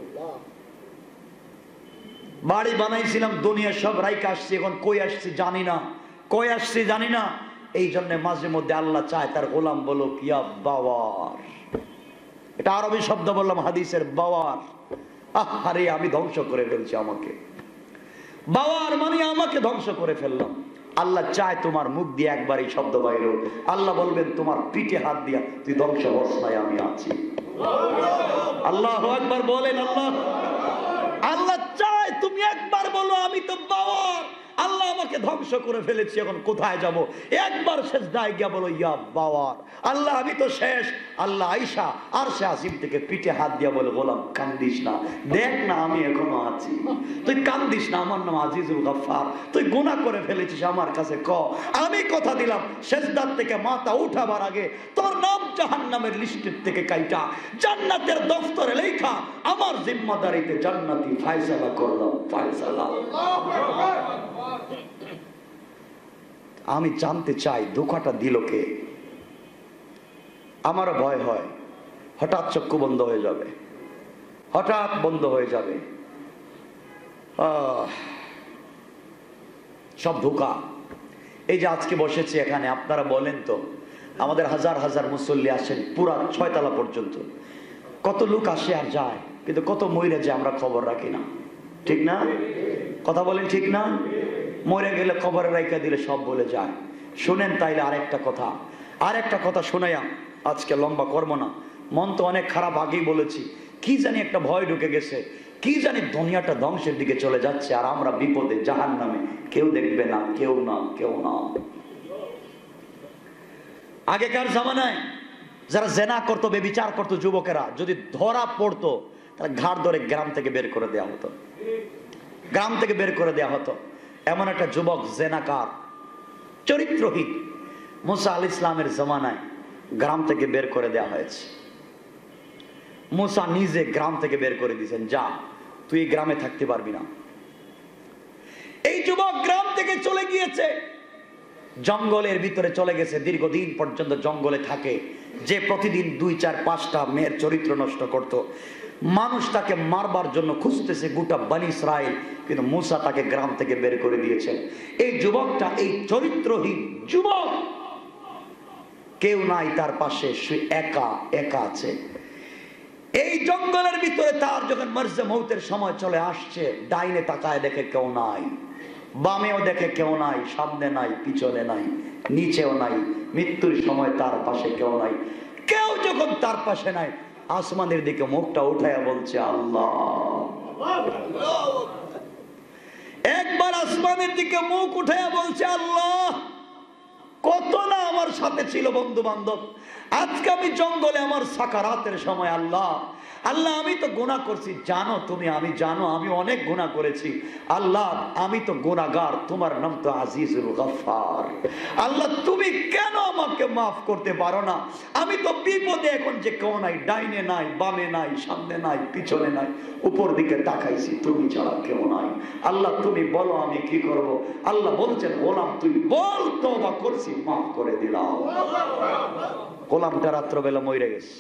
Speaker 1: বাড়ি বানাইছিলাম, দুনিয়া সব রাইকে আসছি, এখন কই আসছি জানি না, কই আসছি জানি না। এই জন্য মাঝে মধ্যে আল্লাহ চায় তার গোলাম বলো কিয়া বাওয়ার। এটা আরবি শব্দ বললাম, হাদিসের বাওয়ার। আরে আমি ধ্বংস করে ফেলছি আমাকে, বাওয়ার মানে আমাকে ধ্বংস করে ফেললাম। আল্লাহ চায় তোমার মুখ দিয়ে একবার এই শব্দ বাইর হোক, আল্লাহ বলবেন তোমার পিঠে হাত দিয়া তুই ধ্বংস অবস্থায় আমি আছি। আল্লাহু আকবার বলেন। আল্লাহ আল্লাহ চায় তুমি একবার বলো আমি তো বাওয়ার, আল্লাহ আমাকে ধ্বংস করে ফেলেছি, এখন কোথায় যাব? একবার সিজদায় গিয়া বলো ইয়া বাওয়ার, আল্লাহ আমি তো শেষ। আল্লাহ আয়েশা আর সে আসিম থেকে পিঠে হাত দিয়া বলে, গোলাম কান্দিস না, দেখ না আমি এখনো আছি, তুই কান্দিস না, আমার নাম আজিজুল গফফার, তুই গুনাহ করে ফেলেছিস, আমার কাছে ক, আমি কথা দিলাম সিজদার থেকে মাথা উঠাবার আগে তোর নাম জাহান্নামের লিস্টের থেকে কাইটা জান্নাতের দফতরে লেখা, আমার জিম্মাদারিতে জান্নাতি ফয়সালা করলাম, ফয়সালা। আমি জানতে চাই ধোঁকাটা দিল কে? আমারও ভয় হয় হঠাৎ চক্ষু বন্ধ হয়ে যাবে, হঠাৎ বন্ধ হয়ে যাবে। সব ধোঁকা। এই যে আজকে বসেছি এখানে, আপনারা বলেন তো, আমাদের হাজার হাজার মুসল্লি আসেন পুরা ছয়তলা পর্যন্ত, কত লোক আসে আর যায়, কিন্তু কত মরে যে আমরা খবর রাখি না, ঠিক না? কথা বলেন ঠিক না? মরে গেলে খবরে রাখা দিলে সব বলে যায়। শুনেন তাইলে আরেকটা কথা, আরেকটা কথা শোনাইয়া আজকে লম্বা করবো না, মন তো অনেক খারাপ, আগেই বলেছি। কি জানি একটা ভয় ঢুকে গেছে, কি জানি দুনিয়াটা ধ্বংসের দিকে চলে যাচ্ছে, আর আমরা বিপদে, জাহান্নামে, কেউ দেখবে না, কেউ না, কেউ না। আগেকার জামানায় যারা জেনা করতো, বেবিচার করতো, যুবকেরা যদি ধরা পড়তো তাহলে ঘাড় ধরে গ্রাম থেকে বের করে দেওয়া হতো, গ্রাম থেকে বের করে দেওয়া হতো। এমন একটা যুবক জেনাকার, চরিত্রহীন, মুসা আলাইহিস সালামের জামানায় গ্রাম থেকে বের করে দেওয়া হয়েছে। মুসা নিজে গ্রাম থেকে বের করে দিয়েছেন, যা তুই গ্রামে থাকতে পারবি না। এই যুবক গ্রাম থেকে চলে গিয়েছে, জঙ্গলের ভিতরে চলে গেছে, দীর্ঘদিন পর্যন্ত জঙ্গলে থাকে। যে প্রতিদিন দুই চার পাঁচটা মেয়ের চরিত্র নষ্ট করত, মানুষ তাকে মারবার জন্য খুঁজতেছে গোটা বনী ইসরাইল, কিন্তু মুসা তাকে গ্রাম থেকে বের করে দিয়েছেন। এই যুবকটা, এই চরিত্রহীন যুবক, কেউ নাই তার পাশে, সে একা একা আছে এই জঙ্গলের ভিতরে। তার যখন মরজে মৌতের সময় চলে আসছে, ডাইনে তাকায় দেখে কেউ নাই, বামেও দেখে কেউ নাই, সামনে নাই, পিছনে নাই, নিচেও নাই, মৃত্যুর সময় তার পাশে কেউ নাই। কেউ যখন তার পাশে নাই, আসমানের দিকে মুখটা উঠাইয়া বলছে আল্লাহ। একবার আসমানের দিকে মুখ উঠাইয়া বলছে আল্লাহ, কত না আমার সাথে ছিল বন্ধু বান্ধব, আজকে আমি জঙ্গলে আমার সাকারাতের সময়, আল্লাহ আল্লাহ আমি তো গুনাহ করছি, জানো তুমি, আমি জানো আমি অনেক গুনাহ করেছি আল্লাহ, আমি তো গুনাহগার, তোমার নাম তো আজিজুল গফফার। আল্লাহ তুমি কেন আমাকে মাফ করতে পারো না? আমি তো বিপদে, এখন যে কেউ নাই, ডাইনে নাই, বামে নাই, সামনে নাই, পিছনে নাই, উপর দিকে তাকাইছি, তুমি ছাড়া কেউ নাই। আল্লাহ তুমি বলো আমি কি করব? আল্লাহ বলছেন গোলাম তুই বল, তওবা করছি, মাফ করে দিলাম। গোলামটা রাত্রবেলা মরে গেছে,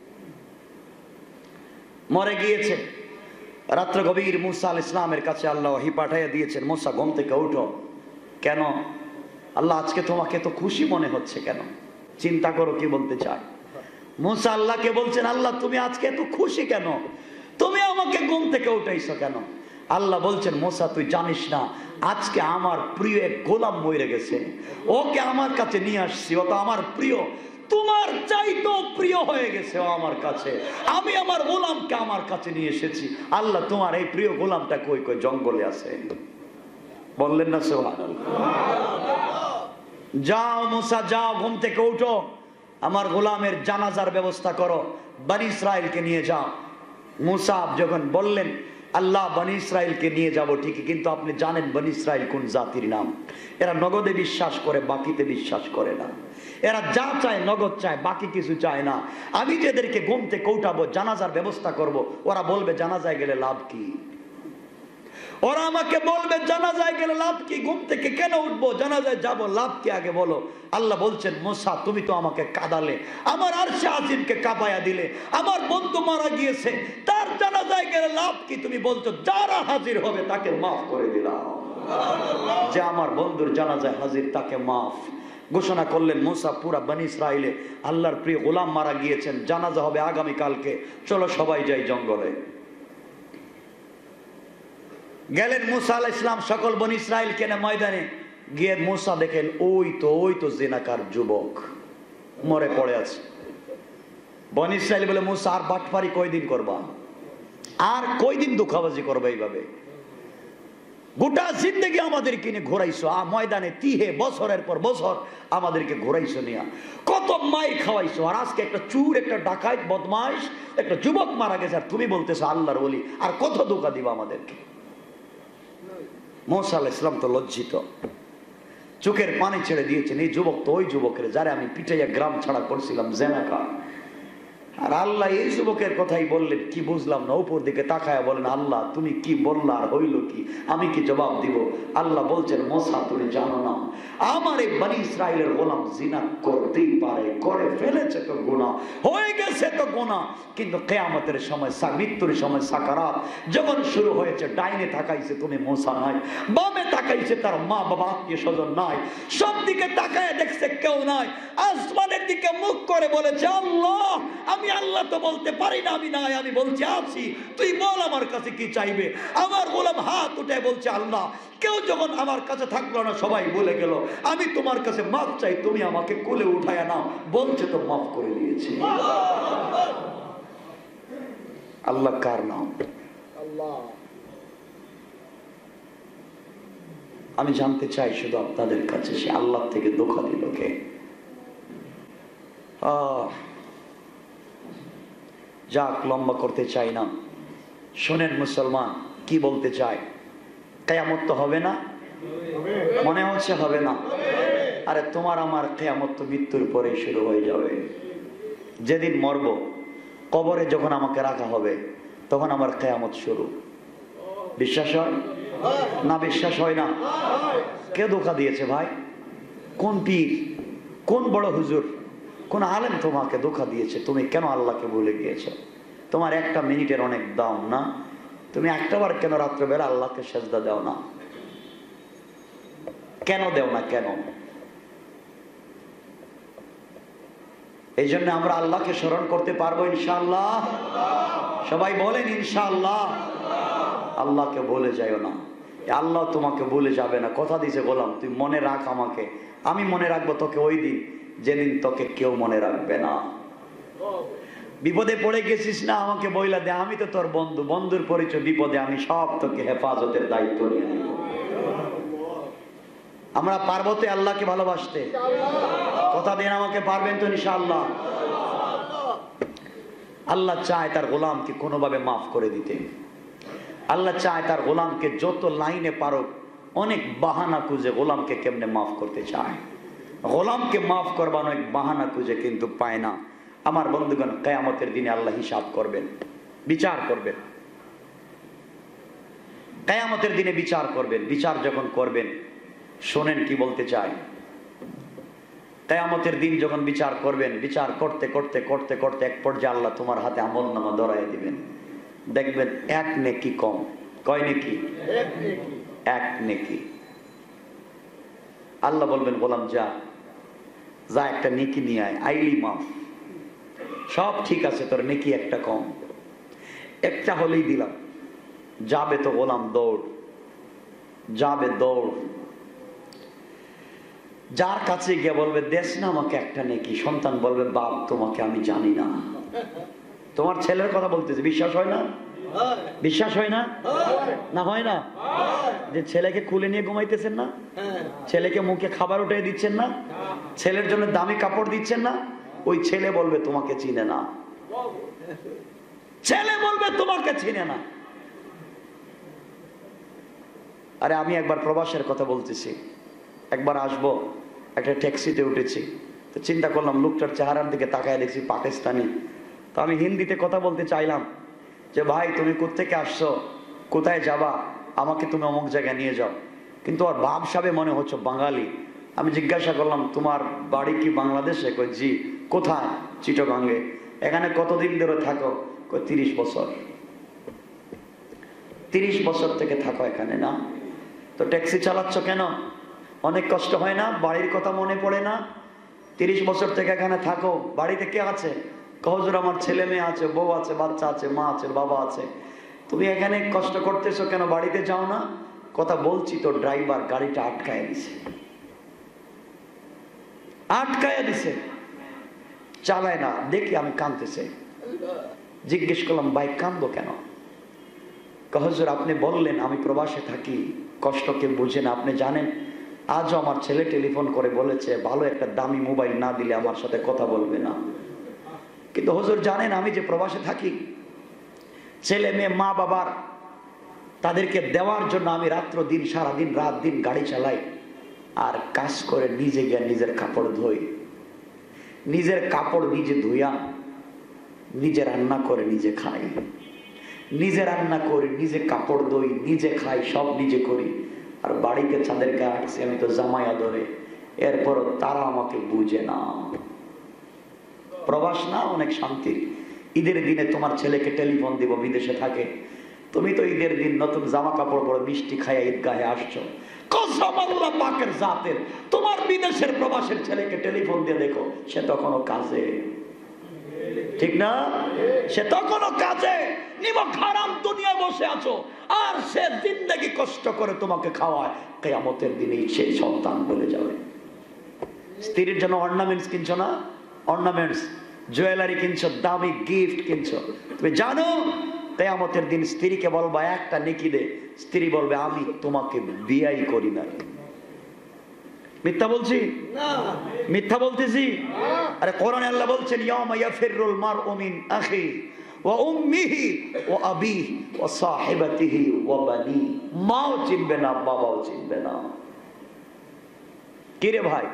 Speaker 1: মরে গিয়েছে রাত্র গভীর। মুসা আলাইহিস সালামের কাছে আল্লাহ ওহী পাঠিয়ে দিয়েছেন, মুসা ঘুম থেকে উঠো। কেন আল্লাহ, আজকে তোমাকে তো খুশি মনে হচ্ছে কেন? চিন্তা করো কি বলতে চাই। মুসা আল্লাহকে বলছেন, আল্লাহ তুমি আজকে এত খুশি কেন? তুমি আমাকে ঘুম থেকে উঠাইছো কেন? আল্লাহ বলছেন, মুসা তুই জানিস না, আজকে আমার প্রিয় এক গোলাম মরে গেছে, ওকে আমার কাছে নিয়ে আসছি, ও তো আমার প্রিয়, তোমার চাইতেও প্রিয় হয়ে গেছে ও আমার কাছে। আমি আমার গোলামকে আমার কাছে নিয়ে এসেছি। আল্লাহ তোমার এই প্রিয় গোলামটা কই? কই জঙ্গলে আছে। বললেন না সুবহানাল্লাহ? যাও মুসা যাও, ঘুম থেকে উঠো, আমার গোলামের জানাজার ব্যবস্থা করো, বনী ইসরাইলকে নিয়ে যাও। মুসা যখন বললেন আল্লাহ বনী ইসরাইলকে নিয়ে যাব ঠিকই, কিন্তু আপনি জানেন বনী ইসরাইল কোন জাতির নাম? এরা নগদে বিশ্বাস করে, বাকিতে বিশ্বাস করে না। এরা যা চায় নগদ চায়, বাকি কিছু চায় না। আমি যেদেরকে ঘুম থেকে উঠাবো, জানাজার ব্যবস্থা করব, ওরা বলবে জানাজায় গেলে লাভ কি? ওরা আমাকে বলবে জানাজায় গেলে লাভ কি? ঘুম থেকে কেন উঠবো? জানাজায় যাব, লাভ কি আগে বলো। আল্লাহ বলছেন, মুসা তুমি তো আমাকে কাঁদালে, আমার আরশে আজিমকে কাঁপায়া দিলে, আমার বন্ধু মারা গিয়েছে, তার জানাজায় গেলে লাভ কি? তুমি বলছো যারা হাজির হবে তাকে মাফ করে দিলাম। যে আমার বন্ধুর জানাজায় হাজির তাকে মাফ ঘোষণা করলেন মুসা। পুরা বনী ইসরাইলে আল্লাহর প্রিয় গোলাম মারা গিয়েছেন, জানাজা হবে আগামী কালকে, চলো সবাই যাই জঙ্গলে। গেলেন মুসা আলাইহিস সালাম সকল বনী ইসরাইল কেনে ময়দানে গিয়ে। মুসা দেখেন ওই তো ওই তো জিনাকার যুবক মরে পড়ে আছে। বনী ইসরাইল বলে, মুসা আর বাটপারি কয়দিন করবা? আর কয়দিন দুঃখাবাজি করবা? এইভাবে গোটা জিন্দগি আমাদের কিনে ঘোরাইছো আ ময়দানে, তিহে বছরের পর বছর আমাদেরকে ঘোরাইছো নিয়া, কত মাই খাওয়াইছো, আর আজকে একটা চুর, একটা ডাকাত, বদমাইশ, একটা যুবক মারা গেছে, আর তুমি বলতেছো আল্লাহর ওলি, আর কত ধোঁকা দিবা আমাদেরকে? মুসা আলাইহিস সালাম তো লজ্জিত, চোখের পানি ছেড়ে দিয়েছেন। এই যুবক তো ওই যুবকের যারা আমি পিটাইয়া গ্রাম ছাড়া করছিলাম, জেনাকার। আর আল্লাহ এই যুবকের কথাই বললেন, কি বুঝলাম না, উপর দিকে তাকায় বলেন, আল্লাহ তুমি কি বললা আর হইল কি, আমি কি জবাব দিব? আল্লাহ বলছেন, মুসা তুমি জানো না আমার এই বনি ইসরাইলের গোলাম জিনা করতেই পারে, করে ফেলেছে তো গুনাহ, হয়ে গেছে তো গুনাহ, কিন্তু কিয়ামতের সময়, মৃত্যুর সময় সাকারাত যখন শুরু হয়েছে, ডাইনে তাকাইছে তুমি মুসা নাই, বামে তাকাইছে তার মা বাবা আত্মীয় স্বজন নাই, সব দিকে তাকায় দেখছে কেউ নাই, আসমানের দিকে মুখ করে বলেছে, আল্লাহ আমি আল্লাহ তো বলতে পারি না আমি নাই, আমি বলছি আছি, তুই বল আমার কাছে কি চাইবে? আমার গোলাম হাত উঠে বলছে, আল্লাহ কেউ যখন আমার কাছে থাকলো না, সবাই বলে গেল, আমি তোমার কাছে মাফ চাই, তুমি আমাকে কোলে উঠায় নাও। বলছে তো মাফ করে দিয়েছি। আল্লাহ কার নাম? আল্লাহ। আমি জানতে চাই শুধু আপনাদের কাছে, সে আল্লাহ থেকে ধোঁকা দিল কে? আহ যাক, লম্বা করতে চাই না, শোনেন মুসলমান, কি বলতে চাই, কিয়ামত তো হবে না? মনে হচ্ছে হবে না? আরে তোমার আমার কিয়ামত তো মৃত্যুর পরে শুরু হয়ে যাবে। যেদিন মরব, কবরে যখন আমাকে রাখা হবে, তখন আমার কিয়ামত শুরু। বিশ্বাস হয় না? বিশ্বাস হয় না? কে ধোঁকা দিয়েছে ভাই? কোন পীর, কোন বড় হুজুর, কোন আলেম তোমাকে ধোঁকা দিয়েছে? তুমি কেন আল্লাহকে ভুলে গিয়েছো? তোমার একটা মিনিটের অনেক দাম না? তুমি একটাবার কেন রাত্রেবেলা আল্লাহকে সেজদা দাও না? কেন দেও না? কেন? এই জন্য আমরা আল্লাহকে স্মরণ করতে পারবো ইনশাআল্লাহ। সবাই বলেন ইনশাআল্লাহ। আল্লাহকে ভুলে যাইও না, আল্লাহ তোমাকে ভুলে যাবে না। কথা দিছে গোলাম, তুই মনে রাখ আমাকে, আমি মনে রাখবো তোকে ওই দিন যেদিন তোকে কেউ মনে রাখবে না। বিপদে পড়ে গেছিস না, আমাকে বইলা দে, আমি তো তোর বন্ধু, বন্ধুর পরিচয় বিপদে আমি সব তোকে হেফাজতের দায়িত্ব নিয়ে নিব। আমরা পারবো তো আল্লাহকে ভালোবাসতে? কথা দেন আমাকে, পারবেন তো ইনশাআল্লাহ? আল্লাহ চায় তার গোলামকে কোনোভাবে মাফ করে দিতে। আল্লাহ চায় তার গোলামকে যত লাইনে পারুক, অনেক বাহানা খুঁজে গোলামকে কেমনে মাফ করতে চায়। গোলামকে মাফ করবার অনেক বাহানা খুঁজে কিন্তু পায় না। আমার বন্ধুগণ, কিয়ামতের দিনে আল্লাহ হিসাব করবেন, বিচার করবেন। কিয়ামতের দিনে বিচার করবেন। বিচার যখন করবেন, শোনেন কি বলতে চাই। কিয়ামতের দিন যখন বিচার করবেন, বিচার করতে করতে করতে করতে এক পর্যায়ে আল্লাহ তোমার হাতে আমলনামা ধরায় দিবেন। দেখবেন এক নেকি কম। কয় নেকি? এক নেকি। আল্লাহ বলবেন, গোলাম যা যা একটা নেকি নিয়ে আয়, আইলি মাফ, সব ঠিক আছে, তোর নেকি একটা কম, একটা হলেই দিলাম। যাবে তো গোলাম দৌড়, যাবে দৌড়, যার কাছে গিয়ে বলবে, দেশ না আমাকে একটা নেকি। সন্তান বলবে, বাপ তোমাকে আমি জানি না। তোমার ছেলের কথা বলতেছে, বিশ্বাস হয় না? বিশ্বাস হয় না? না হয় না? যে ছেলেকে খুলে নিয়ে ঘুমাইতেছেন না, ছেলেকে মুখে খাবার উঠে দিচ্ছেন না, ছেলের জন্য দামি কাপড় দিচ্ছেন না, ওই ছেলে বলবে তোমাকে চিনে না। ছেলে বলবে তোমাকে চিনে না। আরে আমি একবার প্রবাসের কথা বলতেছি, একবার আসবো, একটা ট্যাক্সিতে উঠেছি, তো চিন্তা করলাম লোকটার চেহারার দিকে তাকায় দেখছি পাকিস্তানি। তো আমি হিন্দিতে কথা বলতে চাইলাম যে, ভাই তুমি কোত্থেকে আসছো, কোথায় যাবা, আমাকে তুমি অমুক জায়গায় নিয়ে যাও। কিন্তু ওর ভাব সাবে মনে হচ্ছে বাঙালি। আমি জিজ্ঞাসা করলাম, তোমার বাড়ি কি বাংলাদেশে? কই জি। কোথায়? চিটাগাঙ্গে। এখানে কতদিন ধরে থাকো? কই তিরিশ বছর। তিরিশ বছর থেকে থাকো এখানে না? তো ট্যাক্সি চালাচ্ছ কেন? অনেক কষ্ট হয় না? বাড়ির কথা মনে পড়ে না? তিরিশ বছর থেকে এখানে থাকো, বাড়িতে কে আছে? হুজুর আমার ছেলে মেয়ে আছে, বউ আছে, বাচ্চা আছে, মা আছে, বাবা আছে। তুমি এখানে কষ্ট করতেছো কেন, বাড়িতে যাও না? কথা বলছি তো ড্রাইভার গাড়িটা আটকায় দিছে, আটকায় দিছে, চালায় না। দেখি আমি কাঁদতেছে, জিজ্ঞেস করলাম, ভাই কাঁদবো কেন? হুজুর আপনি বললেন আমি প্রবাসে থাকি, কষ্টকে বুঝে না। আপনি জানেন আজও আমার ছেলে টেলিফোন করে বলেছে ভালো একটা দামি মোবাইল না দিলে আমার সাথে কথা বলবে না। কিন্তু হুজুর জানেন আমি যে প্রবাসে থাকি, ছেলে মেয়ে মা বাবার তাদেরকে দেওয়ার জন্য আমি রাত্র দিন সারাদিন রাত দিন গাড়ি চালাই, আর কাজ করে নিজে গিয়ে নিজের কাপড় ধুই, নিজের কাপড় নিজে ধুইয়া নিজে রান্না করে নিজে খাই, নিজে রান্না করি, নিজে কাপড় ধুই, নিজে খাই, সব নিজে করি। আর বাড়িতে চাঁদের গায়ে আসছি আমি তো জামাই আদরে, এরপর তারা আমাকে বুঝে না। প্রবাস না অনেক শান্তি। ঈদের দিনে তোমার ছেলেকে টেলিফোন দিব, বিদেশে থাকে, তুমি তো ঈদের দিন নতুন জামা কাপড় পরে মিষ্টি খাইয়া ঈদগাহে আসছো। কসম আল্লাহ পাকের জাতের, তোমার বিদেশের প্রবাসের ছেলেকে টেলিফোন দিয়ে দেখো, সে তখনও কাজে, ঠিক না? সে তখনও কাজে, নিমক হারাম দুনিয়ায় বসে আছো, আর সে জিন্দেগি কষ্ট করে তোমাকে খাওয়ায়। কিয়ামতের দিনে সে সন্তান বলে যাবে। স্ত্রীর জন্য অর্নামেন্টস কিনছো না? অর্নামেন্টস, জুয়েলারি কিনছো, দামি গিফট কিনছো, তুমি জানো কিয়ামতের দিন স্ত্রীকে বলবা একটা নেকি দে, স্ত্রী বলবে আমি তোমাকে বিয়াই করি না। মিথ্যা বলছি না? মিথ্যা বলতেছি? আরে কোরআনে আল্লাহ বলছেন ইয়াউমা ইয়াফিরুল মারউ মিন আখি ওয়া উম্মিহি ওয়া আবিহি ওয়া সাহিবাতিহি ওয়া বানি। মাও চিনবে না, বাবাও চিনবে না। কি রে ভাই,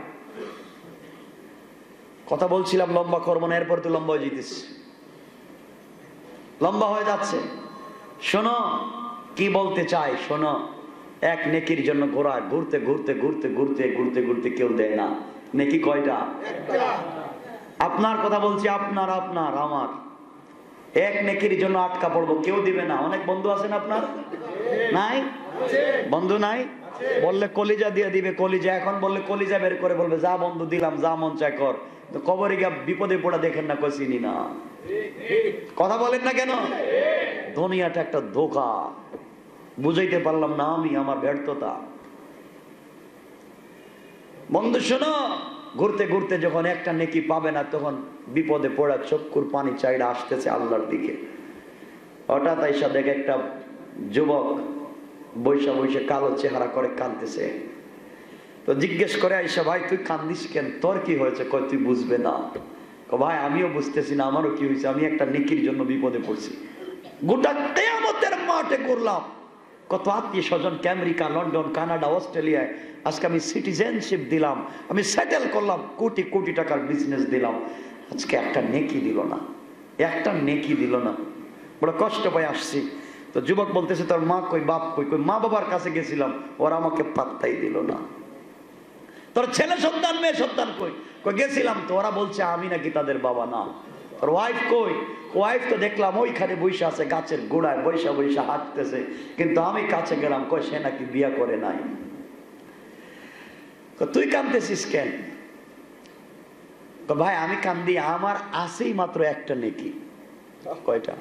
Speaker 1: কথা বলছিলাম লম্বা করবো না, এরপর তো লম্বা হয়ে যেতেছে, লম্বা হয়ে যাচ্ছে। শোনো কি বলতে চাই, শোনো। এক নেকির জন্য ঘোরা, ঘুরতে ঘুরতে ঘুরতে ঘুরতে ঘুরতে ঘুরতে কেউ দেয় না। নেকি কয়টা? আপনার কথা বলছি, আপনার আপনার আমার। এক নেকির জন্য আটকা পড়বো, কেউ দিবে না। অনেক বন্ধু আছেন আপনার? নাই? বন্ধু নাই? বললে কলিজা দিয়ে দিবে, কলিজা। এখন বললে কলিজা বের করে বলবে যা বন্ধু দিলাম, যা মন চায় কর। কবরে গিয়ে বিপদে পড়া দেখেন না, কই চিনি না। কথা বলেন না কেন? দুনিয়াটা একটা ধোঁকা, বুঝাইতে পারলাম না আমি, আমার ব্যর্থতা। বন্ধু শোনো, ঘুরতে ঘুরতে যখন একটা নেকি পাবে না, তখন বিপদে পড়া চক্ষুর পানি চাইড়া আসতেছে আল্লাহর দিকে। হঠাৎ আইসা দেখে একটা যুবক বৈশা বৈশা কালো চেহারা করে কাঁদতেছে। তো জিজ্ঞেস করে আইসা, ভাই তুই কান্দিস কেন, তোর কি হয়েছে? কই তুই বুঝবে না। ভাই আমিও বুঝতেছি না, আমারও কি হয়েছে, আমি একটা নেকির জন্য বিপদে পড়ছি। গোটা কিয়ামতের মাঠে করলাম, কত আত্মীয় স্বজন আমেরিকা, লন্ডন, কানাডা, অস্ট্রেলিয়ায়, আজকে আমি সিটিজেনশিপ দিলাম, আমি সেটেল করলাম, কোটি কোটি টাকার বিজনেস দিলাম, আজকে একটা নেকি দিল না, একটা নেকি দিল না। বড় কষ্ট পাই আসছি। তো যুবক বলতেছে তোর মা কই, বাপ কই? কই মা বাবার কাছে গেছিলাম, ওরা আমাকে পাত্তাই দিল না। তোর ছেলে সন্তান মেয়ে সন্তান কই? কই গেছিলাম তো, ওরা বলছে আমি নাকি তাদের বাবা না। তোর ওয়াইফ কই? ওয়াইফ তো দেখলাম ওইখানে বৈশা আছে গাছের গোড়ায়, বৈশা বৈশা হাঁটতেছে, কিন্তু আমি কাছে গেলাম, কই সে নাকি বিয়া করে নাই। তুই কাঁদতেছিস কেন? ভাই আমি কান্দি, আমার আছেই মাত্র একটা নেকি। কয়টা?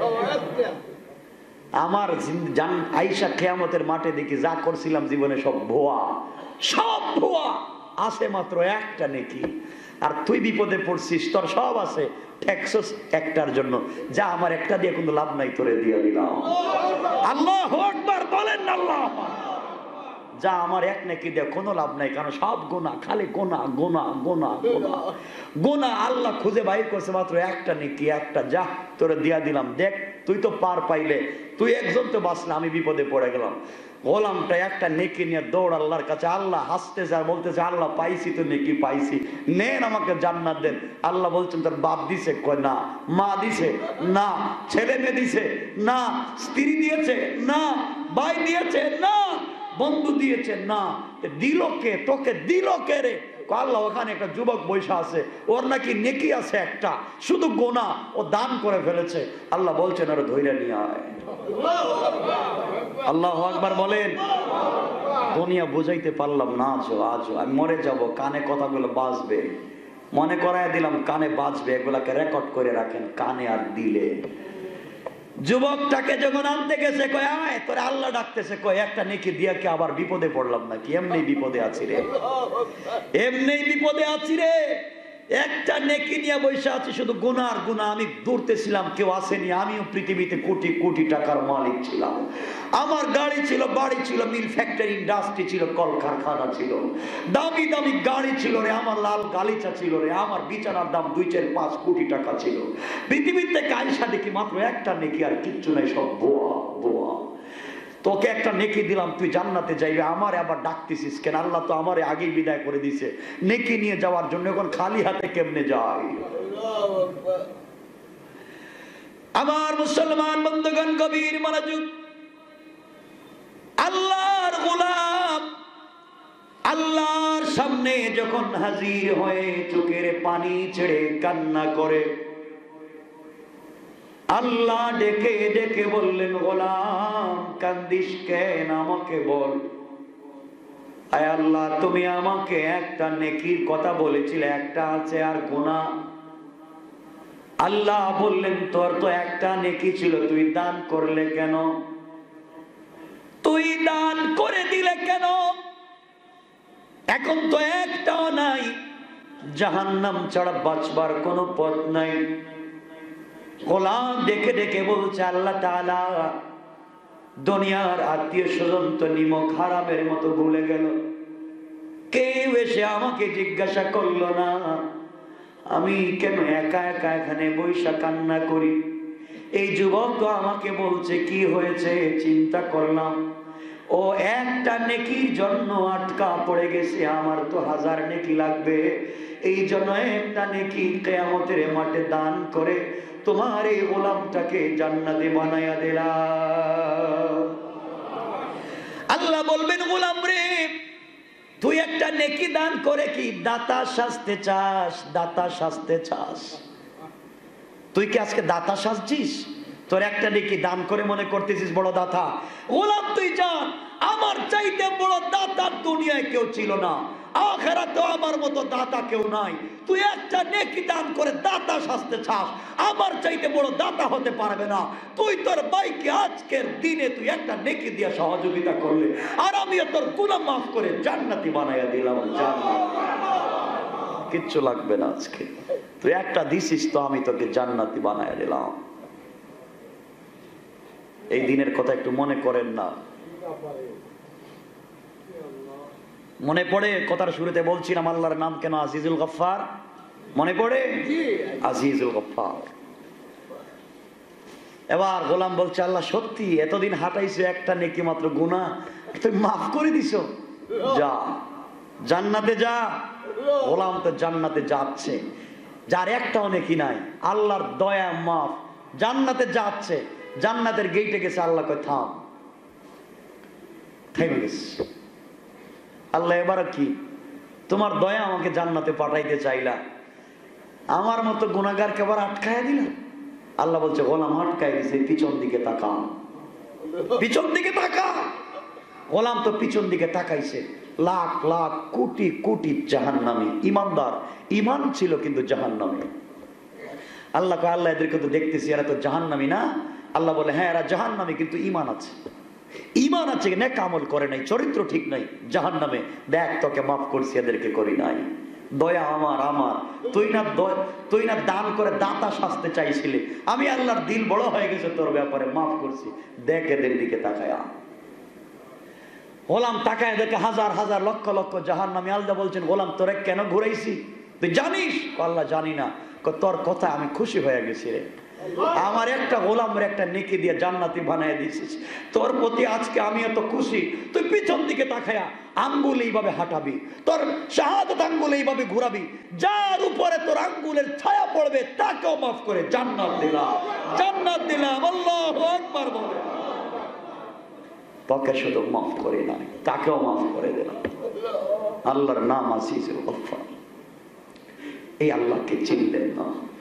Speaker 1: আমার আইসা কিয়ামতের মাঠে দেখি যা করছিলাম জীবনে সব ভুয়া, সব ভুয়া, আছে মাত্র একটা নেকি। আর তুই বিপদে পড়ছিস, তোর সব আছে, ট্যাক্সস একটার জন্য, যা আমার একটা দিয়ে কোনো লাভ নাই, তোরে দিয়ে দিলাম। আল্লাহু আকবার বলেন না? আল্লাহ, যা আমার এক নেকি দিয়ে কোনো লাভ নাই, কারণ সব গোনা, খালি গোনা গোনা গোনা গোনা গোনা। আল্লাহ খুঁজে বাইর করছে মাত্র একটা নেকি, একটা, যা তোরে দিয়া দিলাম। দেখ তুই তো পার পাইলে, তুই একজন তো বাঁচলে, আমি বিপদে পড়ে গেলাম। গোলামটা একটা নেকি নিয়ে দৌড় আল্লাহর কাছে। আল্লাহ হাসতেছে আর বলতেছে, আল্লাহ পাইছি তো নেকি পাইছি, নেন আমাকে জান্নাত দেন। আল্লাহ বলছেন তোর বাপ দিছে? কয় না। মা দিছে? না। ছেলে মেয়ে দিছে? না। স্ত্রী দিয়েছে? না। ভাই দিয়েছে? না। বন্ধু দিয়েছে? না। দিল কে? তোকে দিল কে রে? আল্লাহ, ওখানে একটা যুবক বৈশা আছে, ওর নাকি নেকি আছে একটা, শুধু গোনা, ও দান করে ফেলেছে। আল্লাহ বলছেন ওরা ধৈর্য নিয়ে আয়। আল্লাহু আকবার বলেন। দুনিয়া বুঝাইতে পারলাম না, আজও আজও আমি মরে যাব, কানে কথাগুলো বাজবে, মনে করায় দিলাম কানে বাজবে, এগুলাকে রেকর্ড করে রাখেন কানে আর দিলে। যুবকটাকে যখন আনতে গেছে, কয় আয়, তোরে আল্লাহ ডাকতেছে, কয় একটা নেকি দিয়া কি আবার বিপদে পড়লাম নাকি? এমনি বিপদে আছি রে, এমনি বিপদে আছি রে, একটা নেকি নিয়ে বসে আছি, শুধু গুনার গুনাহ। আমি দৌড়তেছিলাম, কেউ আসেনি, আমিও পৃথিবীতে কোটি কোটি টাকার মালিক ছিলাম, আমার গাড়ি ছিল, বাড়ি ছিল, মিল ফ্যাক্টরি ইন্ডাস্ট্রি ছিল, কলকারখানা ছিল, দামি দামি গাড়ি ছিল রে, আমার লাল গালিচা ছিল রে, আমার বিছানার দাম দুই চার পাঁচ কোটি টাকা ছিল। পৃথিবীতে কাইসা দেখি মাত্র একটা নেকি, আর কিচ্ছু নাই, সব বোয়া বোয়া। তোকে একটা নেকি দিলাম, তুই জান্নাতে যাইবে, আমারে আবার ডাকতেছিস কেন? আল্লাহ তো আমারে আগেই বিদায় করে দিছে নেকি নিয়ে যাওয়ার জন্য, এখন খালি হাতে কেমনে যাই? আমার মুসলমান বন্ধুগণ গভীর মনোযোগ। আল্লাহর গোলাম আল্লাহর সামনে যখন হাজির হয়ে চোখের পানি ছেড়ে কান্না করে, আল্লাহ ডেকে ডেকে বললেন, গোলাম কান্দিস কেন, আমাকে বল। আয় আল্লাহ, তুমি আমাকে একটা নেকির কথা বলেছিলে, একটা আছে আর গুনাহ। আল্লাহ বললেন, তোর তো একটা নেকি ছিল, তুই দান করলে কেন? তুই দান করে দিলে কেন? এখন তো একটাও নাই, জাহান্নাম ছাড়া বাঁচবার কোনো পথ নাই। গোলাম ডেকে ডেকে বলছে, আল্লাহ তাআলা, দুনিয়ার আত্মীয় স্বজন তো নিমক হারামের মতো ভুলে গেল, কেউ এসে আমাকে জিজ্ঞাসা করলো না, আমি কেন একা একা এখানে বৈশা কান্না করি। এই যুবক তো আমাকে বলছে কি হয়েছে, চিন্তা করলাম ও একটা নেকির জন্য আটকা পড়ে গেছে, আমার তো হাজার নেকি লাগবে, এই জন্য একটা নেকি কিয়ামতের মাঠে দান করে তোমার এই গোলামটাকে জান্নাতে বানায়া দিলাম। আল্লাহ বলবেন, গোলাম রে, তুই একটা নেকি দান করে কি দাতা সাজতে চাস? দাতা সাজতে চাস? তুই কি আজকে দাতা সাজছিস? তোর একটা নেকি দান করে মনে করতেছিস বড় দাতা? গোলাম তুই জান, আমার চাইতে বড় দাতা দুনিয়ায় কেউ ছিল না, আখিরাতে আমার মতো দাতা কেউ নাই। তুই একটা নেকি দান করে দাতা সাজতে চাস, আমার চাইতে বড় দাতা হতে পারবে না। তুই তোর ভাইকে আজকের দিনে তুই একটা নেকি দিয়ে সহযোগিতা করলে, আর আমি তোর গুনাহ মাফ করে জান্নাতি বানাইয়া দিলাম। জান্নাত কিচ্ছু লাগবে না, আজকে তুই একটা দিছিস তো আমি তোকে জান্নাতি বানাইয়া দিলাম। এই দিনের কথা একটু মনে করেন না? মনে পড়ে? কথার শুরুতে বলছিলাম আল্লাহর নাম কেন আজিজুল গফফার, মনে পড়ে? আজিজুল গফফার। এবার গোলাম বলছে, আল্লাহ সত্যি এতদিন হাঁটাইছো, একটা নেকি মাত্র গুনাহ তুমি মাফ করে দিছো, যা জান্নাতে যা। গোলাম তো জান্নাতে যাচ্ছে, যার একটাও নেকি নাই, আল্লাহর দয়া মাফ, জান্নাতে যাচ্ছে। জান্নাতের গেটে গেছে, আল্লাহ কয় থাম, থেমে গেছে। আল্লাহ এবার কি, তোমার দয়া আমাকে জান্নাতে পাঠাইতে চাইলা, আমার মতো গুনাহগারকে আবার আটকায়া দিলা। আল্লাহ বলছে, গোলাম আটকায় দিছে, পিছন দিকে তাকা, পিছন দিকে তাকা। গোলাম তো পিছন দিকে তাকাইছে, লাখ লাখ কোটি কোটি জাহান্নামী ইমানদার, ইমান ছিল কিন্তু জাহান্নামী। আল্লাহ কয়, আল্লাহ এদেরকে তো দেখতেছি, এরা তো জাহান্নামী না? আল্লাহ বলে, হ্যাঁ এরা জাহান্নামী, কিন্তু ইমান আছে, ইমান আছে, নেক আমল করে নাই, চরিত্র ঠিক নাই, জাহান্নামে। দেখ তোকে মাফ করছি, এদেরকে করি নাই। দয়া আমার আমার তুই না তুই না দান করে দাতা সাজতে চাইছিলি, আমি আল্লাহর দিল বড় হয়ে গেছে তোর ব্যাপারে, মাফ করছি, দেখ এদের দিকে তাকায়া। গোলাম তাকায় দেখে হাজার হাজার লক্ষ লক্ষ জাহান্নামী। আল্লাহ বলছেন, গোলাম তোরে কেন ঘুরাইছি তুই জানিস? আল্লাহ জানি না। তোর কথা আমি খুশি হয়ে গেছি রে, আমার একটা গোলামের একটা নেকি দিয়ে জান্নাতি বানায় দিয়েছিস, তোর প্রতি আজকে আমি এত খুশি। তুই পিছন দিকে তাকায়া আঙ্গুল এইভাবে হাঁটাবি, তোর শাহাদাত আঙ্গুল এইভাবে ঘুরাবি, যার উপরে তোর আঙ্গুলের ছায়া পড়বে তাকেও মাফ করে জান্নাত দিলাম, জান্নাত দিলাম। আল্লাহু আকবার বলে, তোকে শুধু মাফ করে নাই, তাকেও মাফ করে দিলাম। আল্লাহর নাম আজিজুল গফফার। এই আল্লাহকে চিনলেন না।